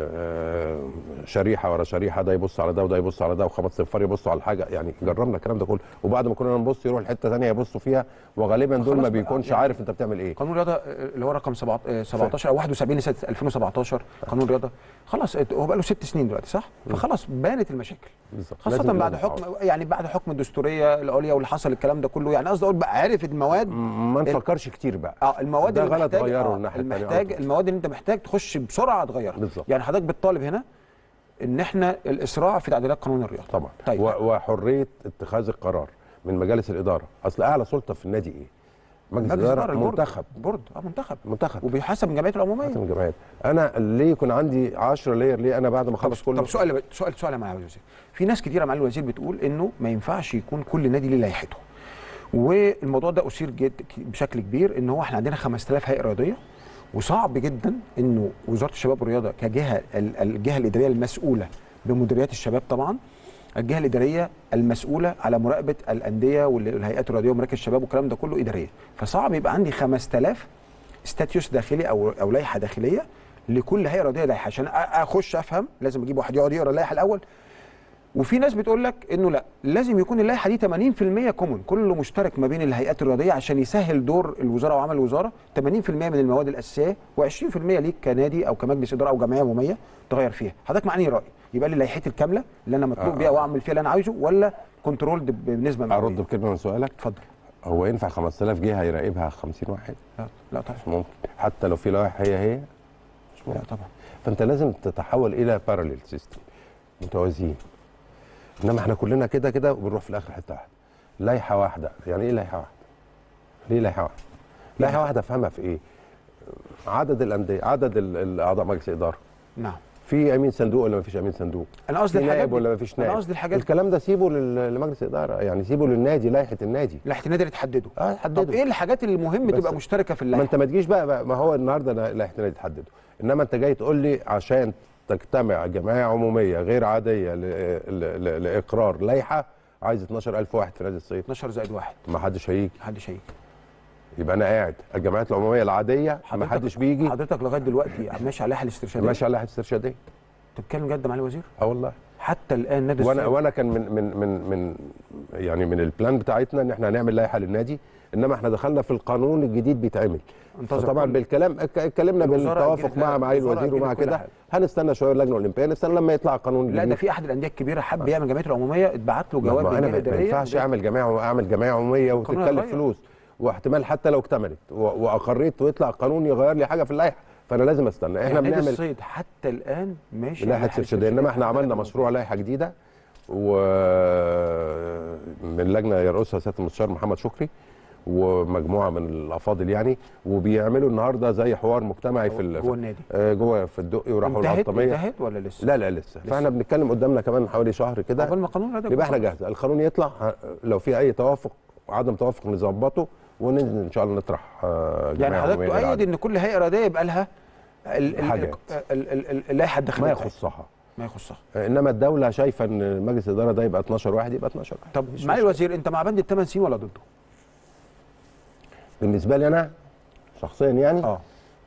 آه شريحه ورا شريحه، ده يبص على ده وده يبص على ده، وخمس صفار يبصوا على الحاجه. يعني جربنا الكلام ده كله، وبعد ما كنا نبص يروح لحته ثانيه يبصوا فيها، وغالبا دول ما بيكونش يعني عارف انت بتعمل ايه. قانون الرياضه اللي هو رقم سبعتاشر او واحد وسبعين لسنه ألفين وسبعتاشر، قانون الرياضه خلاص هو بقى له ست سنين دلوقتي صح؟ فخلاص بانت المشاكل بالظبط، خاصه بعد حكم يعني بعد حكم الدستوريه العليا واللي حصل الكلام ده كله. يعني قصدي اقول بقى عارف المواد، ما نفكرش كتير بقى. اه المواد ده اللي غلط غيره الناحيه الثانيه، المحتاج المواد اللي انت محتاج تخش بسرعه تغيرها. يعني حضرتك بتطالب هنا ان احنا الاسراع في تعديلات قانون الرياضه طبعا. طيب. وحريه اتخاذ القرار من مجالس الاداره. اصل اعلى سلطه في النادي ايه؟ مجلس الاداره. منتخب بورد اه منتخب منتخب وبيحاسب من الجمعيات العموميه. من الجمعيات. انا ليه يكون عندي عشرة لاير؟ ليه انا بعد ما اخلص كله؟ طب سؤال سؤال سؤال يا معالي الوزير، في ناس كتيره معالي الوزير بتقول انه ما ينفعش يكون كل نادي ليه لائحته، والموضوع ده اثير جد بشكل كبير، ان هو احنا عندنا خمسة آلاف هيئه رياضيه، وصعب جدا انه وزاره الشباب والرياضه كجهه الجهه الاداريه المسؤوله بمديريات الشباب، طبعا الجهه الاداريه المسؤوله على مراقبه الانديه والهيئات الرياضيه ومراكز الشباب والكلام ده كله اداريه، فصعب يبقى عندي خمسة آلاف ستاتيوس داخلي او او لائحه داخليه لكل هيئه رياضيه لائحه، عشان اخش افهم لازم اجيب واحد يقعد يقرا اللائحه الاول. وفي ناس بتقول لك انه لا، لازم يكون اللائحه دي ثمانين في المية كومن، كله مشترك ما بين الهيئات الرياضيه عشان يسهل دور الوزاره وعمل الوزاره. ثمانين في المية من المواد الاساسيه وعشرين في المية ليك كنادي او كمجلس اداره او جمعيه عموميه تغير فيها. حضرتك معني راي يبقى لي لائحتي الكامله اللي انا مطلوب بيها واعمل فيها اللي انا عايزه، ولا كنترول بنسبه معينه؟ ارد بكلمه من سؤالك. اتفضل. هو ينفع خمسة آلاف جهه يراقبها خمسين واحد؟ لا لا طبعا مش ممكن، حتى لو في لائحه هي هي مش ممكن. لا طبعا. فانت لازم تتحول الى باراليل سيستم، متوازيين. انما احنا كلنا كده كده وبنروح في الاخر حته واحده، لائحه واحده. يعني ايه لائحه واحده؟ ليه لائحه واحده؟ لائحه واحده افهمها في ايه؟ عدد الانديه، عدد الاعضاء مجلس الاداره. نعم. في امين صندوق ولا ما فيش امين صندوق؟ انا قصدي نائب ولا ما فيش نائب؟ انا قصدي الحاجات الكلام ده سيبه لمجلس الاداره، يعني سيبه للنادي، لائحه النادي. لائحه النادي اللي تحدده. اه تحدده. طب ايه الحاجات اللي مهم تبقى مشتركه في اللائحه؟ ما انت ما تجيش بقى, بقى ما هو النهارده لائحه النادي تحدده، انما انت جاي تقول لي عشان تجتمع جمعيه عموميه غير عاديه لاقرار لائحه عايز اتناشر ألف واحد في نادي الصيد. اتناشر زائد واحد. ما حدش هيجي. ما حدش هيجي. يبقى انا قاعد الجمعيات العموميه العاديه ما حدش بيجي. حضرتك لغايه دلوقتي ماشي على اللائحه الاسترشاديه؟ ماشي على اللائحه الاسترشاديه. انت بتتكلم جد معالي الوزير؟ اه والله. حتى الان نادي وانا وانا كان من من من من يعني من البلان بتاعتنا ان احنا هنعمل لائحه للنادي انما احنا دخلنا في القانون الجديد بيتعمل. طبعا بالكلام اتكلمنا بالتوافق مع معالي الوزير ومع كده، هنستنى شويه اللجنه الاولمبيه، نستنى لما يطلع القانون الجديد. لا ده في احد الانديه الكبيره حب يعمل جمعيه العموميه، اتبعت له جواب انا ما ينفعش اعمل جمعيه اعمل جمعيه عموميه وتتكلف فلوس، واحتمال حتى لو اكتملت واقريت ويطلع قانون يغير لي حاجه في اللائحه، فانا لازم استنى. احنا يعني بنعمل الصيد حتى الان ماشي لائحه سبسيديه، انما احنا عملنا مشروع لائحه جديده ومن لجنه يرأسها سياده المستشار محمد شكري ومجموعه من الافاضل يعني، وبيعملوا النهارده زي حوار مجتمعي في جوه النادي جوه في الدقي وراحوا العطاميه. انتهت ولا لسه؟ لا لا لسه, لسه. فاحنا بنتكلم قدامنا كمان حوالي شهر كده قبل ما القانون يبقى احنا جاهزه، القانون يطلع لو في اي توافق وعدم توافق نظبطه وننزل ان شاء الله نطرح جمعيه. يعني حضرتك تؤيد ان كل هيئه اراديه يبقى لها اللائحه الداخليه ما يخصها ما يخصها، انما الدوله شايفه ان مجلس الاداره ده يبقى اتناشر واحد يبقى اتناشر واحد. طب معالي الوزير انت مع بند الثمان سنين ولا ضده؟ بالنسبه لي انا شخصيا يعني اه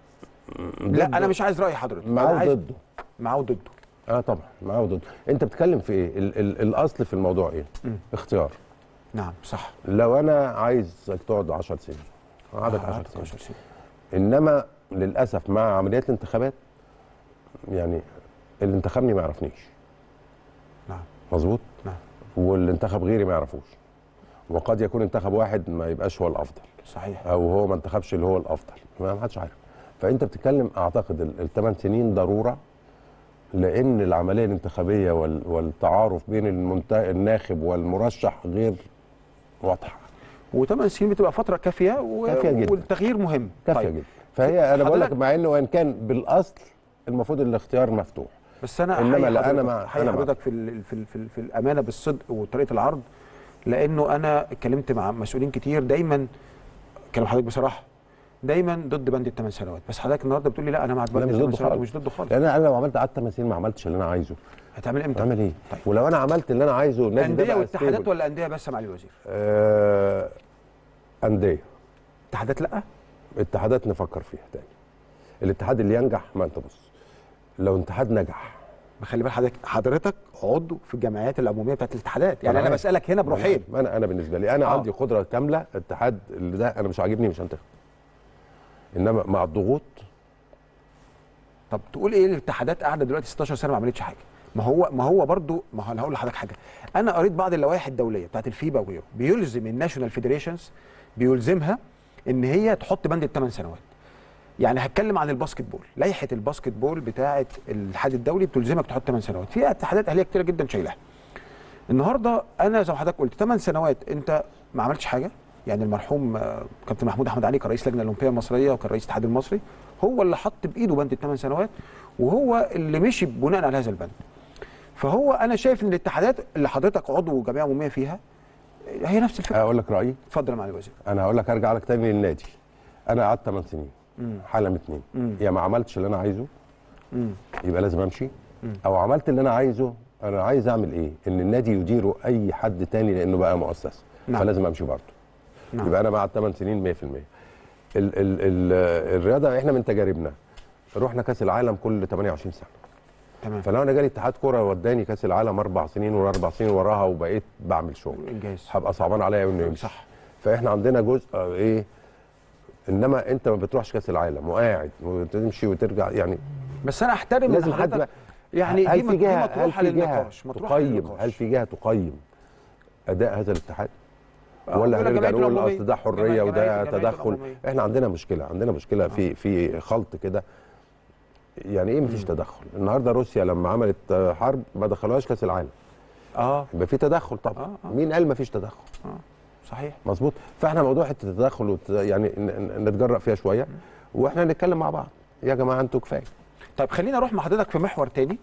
لا انا مش عايز راي حضرتك، معاه وضده. معاه وضده اه طبعا معاه وضده. انت بتتكلم في ايه؟ ال ال الاصل في الموضوع ايه؟ م. اختيار. نعم صح. لو انا عايزك تقعد عشر سنين قعدك عشر سنين. سنين انما للاسف مع عمليات الانتخابات يعني اللي انتخبني ما يعرفنيش. نعم مظبوط؟ نعم. واللي انتخب غيري ما يعرفوش، وقد يكون انتخب واحد ما يبقاش هو الافضل. صحيح. او هو ما انتخبش اللي هو الافضل، ما حدش عارف. فانت بتتكلم اعتقد الثمان سنين ضروره، لان العمليه الانتخابيه والتعارف بين الناخب والمرشح غير واضحه. وثمان سنين بتبقى فتره كافيه و... كافيه جدا، والتغيير مهم. كافيه طيب. جدا. فهي انا بقول لك مع انه وان كان بالاصل المفروض الاختيار مفتوح، بس انا انما لا انا مع انا حضرتك في ال في ال في, ال في الامانه بالصدق وطريقه العرض، لانه انا اتكلمت مع مسؤولين كتير دايما كلام حضرتك بصراحه دايما ضد بند الثمان سنوات، بس حضرتك النهارده بتقول لي لا انا مع بند الثمان سنوات ومش ضده خالص. لان انا لو عملت قعدت ثمان سنين ما عملتش اللي انا عايزه هتعمل امتى؟ هعمل ايه؟ طيب. ولو انا عملت اللي انا عايزه الناس انديه واتحادات ولا انديه بس يا معالي الوزير؟ آه انديه. اتحادات لا؟ اتحادات نفكر فيها تاني. الاتحاد اللي ينجح، ما انت بص لو اتحاد نجح، خلي بال حضرتك حضرتك عضو في الجمعيات العموميه بتاعت الاتحادات، يعني انا, أنا بسالك هنا بروحين. انا انا بالنسبه لي انا آه. عندي قدره كامله، الاتحاد اللي ده انا مش عاجبني مش هنتخب، انما مع الضغوط. طب تقول ايه الاتحادات قاعده دلوقتي ستاشر سنه ما عملتش حاجه؟ ما هو ما هو برضو ما هو انا هقول لحضرتك حاجه، انا قريت بعض اللوائح الدوليه بتاعت الفيبا وغيره بيلزم الناشونال فيدريشنز بيلزمها ان هي تحط بند الثمان سنوات. يعني هتكلم عن الباسكت بول، لائحه الباسكت بول بتاعه الاتحاد الدولي بتلزمك تحط ثمان سنوات، في اتحادات اهليه كتيره جدا شايلها. النهارده انا زي ما حضرتك قلت ثمان سنوات انت ما عملتش حاجه، يعني المرحوم كابتن محمود احمد علي كان رئيس اللجنه الاولمبيه المصريه وكان رئيس الاتحاد المصري، هو اللي حط بايده بند الثمان سنوات وهو اللي مشي بناء على هذا البند. فهو انا شايف ان الاتحادات اللي حضرتك عضو جمعيه عموميه فيها هي نفس الفكره. اقول لك رايي؟ اتفضل يا معالي الوزير. انا هقول لك ارجع لك تاني للنادي. انا قعدت ثمان سنين حاله من اتنين، يا ما عملتش اللي انا عايزه مم. يبقى لازم امشي، مم. او عملت اللي انا عايزه. انا عايز اعمل ايه؟ ان النادي يديره اي حد تاني لانه بقى مؤسسه. نعم. فلازم امشي برضه. نعم. يبقى انا مع الثمان سنين مية في المية. ال ال ال الرياضه احنا من تجاربنا رحنا كاس العالم كل ثمانية وعشرين سنه. تمام. فلو انا جالي اتحاد كوره وداني كاس العالم اربع سنين ولا اربع سنين وراها وبقيت بعمل شغل انجاز، هبقى صعبان عليا انه يمشي. صح. فاحنا عندنا جزء ايه، انما انت ما بتروحش كاس العالم وقاعد وتمشي وترجع يعني. بس انا احترم لازم حد يعني هل في جهه مطروحه للنقاش، تقيم، هل في جهه تقيم اداء هذا الاتحاد؟ ولا هنرجع نقول اصل ده حريه وده تدخل؟ احنا عندنا مشكله، عندنا مشكله في في خلط كده. يعني ايه مفيش تدخل؟ النهارده روسيا لما عملت حرب ما دخلوهاش كاس العالم. اه يبقى في تدخل طبعا. آه آه. مين قال مفيش تدخل؟ اه صحيح مظبوط. فاحنا موضوع حته التدخل وت... يعني نتجرأ فيها شويه واحنا نتكلم مع بعض يا جماعه انتوا كفايه. طيب خلينا اروح مع حضرتك في محور تاني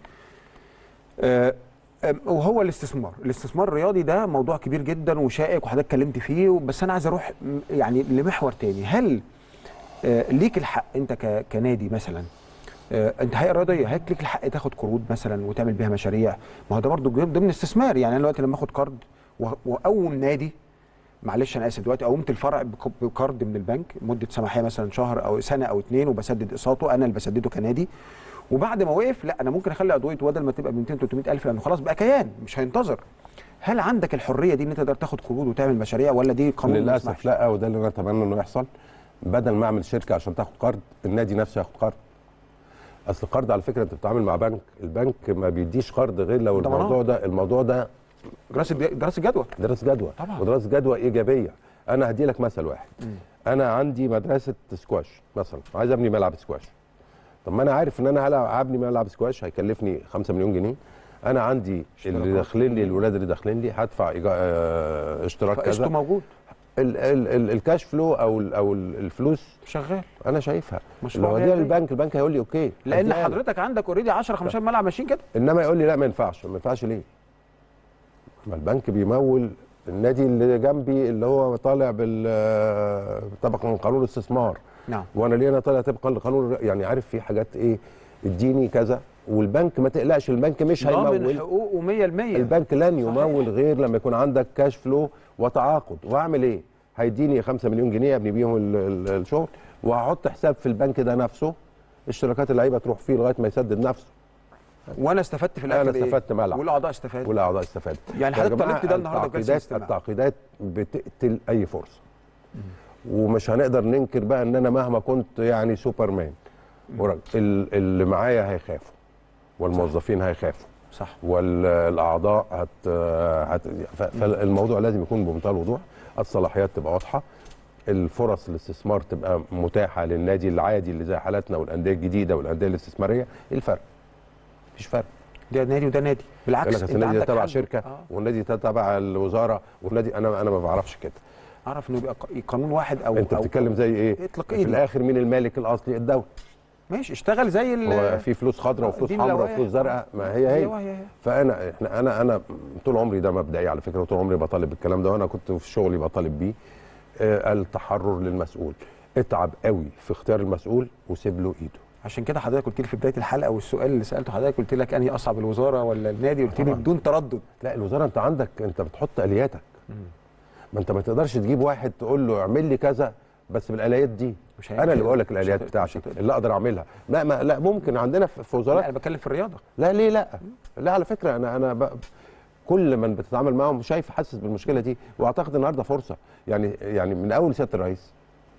آه وهو الاستثمار. الاستثمار الرياضي ده موضوع كبير جدا وشائك وحضرتك اتكلمت فيه، بس انا عايز اروح يعني لمحور تاني. هل آه ليك الحق انت ك... كنادي مثلا، آه انت هيئه رياضيه، هل ليك الحق تاخد قروض مثلا وتعمل بيها مشاريع؟ ما هو ده برضه ضمن استثمار. يعني انا دلوقتي لما اخد قرض واقوم نادي، معلش انا اسف، دلوقتي قومت الفرع بقرض من البنك مده سماحيه مثلا شهر او سنه او اتنين وبسدد اقساطه، انا اللي بسدده كنادي، وبعد ما وقف لا انا ممكن اخلي عضويه بدل ما تبقى ب مئتين تلتمية الف لانه خلاص بقى كيان مش هينتظر. هل عندك الحريه دي ان انت تقدر تاخد قروض وتعمل مشاريع، ولا دي قانون للاسف لا، وده اللي انا اتمنى انه يحصل. بدل ما اعمل شركه عشان تاخد قرض، النادي نفسه ياخد قرض. اصل القرض على فكره انت بتتعامل مع بنك، البنك ما بيديش قرض غير لو الموضوع ده الموضوع ده دراسه دراسه جدوى دراسه جدوى طبعا، ودراسه جدوى ايجابيه. انا هدي لك مثل واحد. م. انا عندي مدرسه سكواش مثلا، عايز ابني ملعب سكواش. طب ما انا عارف ان انا هبني ملعب سكواش هيكلفني خمسة مليون جنيه. انا عندي اللي داخلين لي، الولاد اللي داخلين لي هدفع اه اشتراك كذا، موجود. ال ال ال الكاش فلو او ال او الفلوس شغال، انا شايفها. لو هديها للبنك، البنك هيقول لي اوكي، لان حضرتك عندك اوريدي عشرة خمستاشر ملعب ماشيين كده. انما يقول لي لا ما ينفعش. ما ينفعش ليه؟ ما البنك بيمول النادي اللي جنبي اللي هو طالع بال طبقا من قانون الاستثمار. نعم. وانا ليه انا طالع طبقا لقانون، يعني عارف في حاجات ايه، اديني كذا. والبنك ما تقلقش، البنك مش هيمول، ضامن حقوقه مية بالمية. البنك لن يمول غير لما يكون عندك كاش فلو وتعاقد. واعمل ايه؟ هيديني خمسة مليون جنيه ابني بيهم الشغل، وهحط حساب في البنك ده نفسه، اشتراكات اللعيبه تروح فيه لغايه ما يسدد نفسه. وانا استفدت في الاخر. انا استفدت ملعب، والاعضاء استفادوا، والاعضاء استفادوا. يعني حضرتك طالبت ده النهارده التعقيدات التعقيدات بتقتل اي فرصه. مم. ومش هنقدر ننكر بقى ان انا مهما كنت يعني سوبرمان، اللي معايا هيخافوا، والموظفين هيخافوا، صح، والاعضاء هت, هت... فالموضوع لازم يكون بمنتهى الوضوح، الصلاحيات تبقى واضحه، الفرص الاستثمار تبقى متاحه للنادي العادي اللي زي حالاتنا والانديه الجديده والانديه الاستثماريه. ايه الفرق؟ مفيش فرق. ده نادي وده نادي، بالعكس انت النادي ده تبع شركه آه. والنادي ده تبع الوزاره، والنادي انا انا ما بعرفش كده. اعرف انه يبقى قانون واحد او انت بتتكلم زي ايه؟ اطلق في الاخر مين المالك الاصلي؟ الدوله. ماشي، اشتغل زي ال هو في فلوس خضراء وفلوس حمراء وفلوس زرقاء، ما هي هي, هي, هي. فانا احنا انا انا طول عمري ده مبدئي على فكره، وطول عمري بطالب بالكلام ده، وانا كنت في شغلي بطالب بيه. آه التحرر للمسؤول، اتعب قوي في اختيار المسؤول وسيب له ايده. عشان كده حضرتك قلت لي في بدايه الحلقه، والسؤال اللي سالته حضرتك قلت لك انهي اصعب، الوزاره ولا النادي؟ قلت لي بدون تردد لا الوزاره. انت عندك، انت بتحط الياتك. مم. ما انت ما تقدرش تجيب واحد تقول له اعمل لي كذا بس بالاليات دي. مش انا اللي بقول لك الاليات بتاعتي اللي اقدر اعملها. لا ما لا ممكن عندنا في وزارات. لا انا بتكلم في الرياضه. لا ليه لا؟ مم. لا على فكره انا انا ب... كل من بتتعامل معاهم شايف حاسس بالمشكله دي، واعتقد النهارده فرصه يعني يعني من اول سياده الرئيس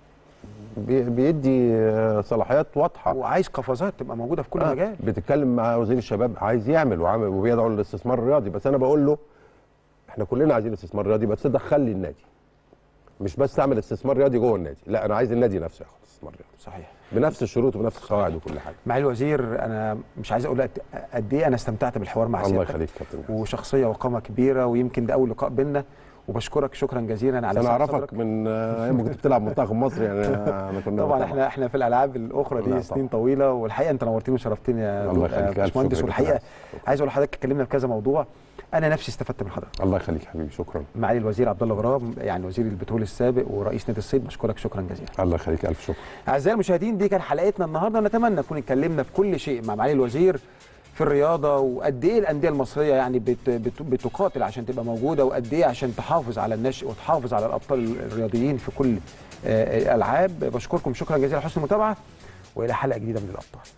بيدي صلاحيات واضحه، وعايز قفزات تبقى موجوده في كل آه. مجال. بتتكلم مع وزير الشباب عايز يعمل وعامل وبيدعو للاستثمار الرياضي، بس انا بقول له احنا كلنا عايزين استثمار رياضي، بس دخل لي النادي، مش بس تعمل استثمار رياضي جوه النادي، لا انا عايز النادي نفسه ياخد استثمار رياضي. صحيح، بنفس الشروط وبنفس القواعد وكل حاجه. معالي الوزير، انا مش عايز اقول قد ايه انا استمتعت بالحوار مع سيادتك. الله يخليك كابتن، وشخصيه وقامه كبيره، ويمكن ده اول لقاء بينا، وبشكرك شكرا جزيلا على انا اعرفك من ايام ما كنت بتلعب منتخب مصر يعني. انا كنا طبعا احنا احنا في الالعاب الاخرى دي سنين طويله، والحقيقه انت نورتني وشرفتني يا باشمهندس. والحقيقه عايز اقول لحضرتك اتكلمنا في كذا موضوع، انا نفسي استفدت من حضرتك. الله يخليك حبيبي، شكرا. معالي الوزير عبد الله غراب، يعني وزير البترول السابق ورئيس نادي الصيد، بشكرك شكرا جزيلا. الله يخليك، الف شكر. اعزائي المشاهدين، دي كان حلقتنا النهارده، نتمنى نكون اتكلمنا في كل شيء مع معالي الوزير في الرياضه، وقد ايه الانديه المصريه يعني بت بت بتقاتل عشان تبقى موجوده، وقد ايه عشان تحافظ على النشء وتحافظ على الابطال الرياضيين في كل الالعاب. بشكركم شكرا جزيلا على حسن المتابعه، والى حلقه جديده من الابطال.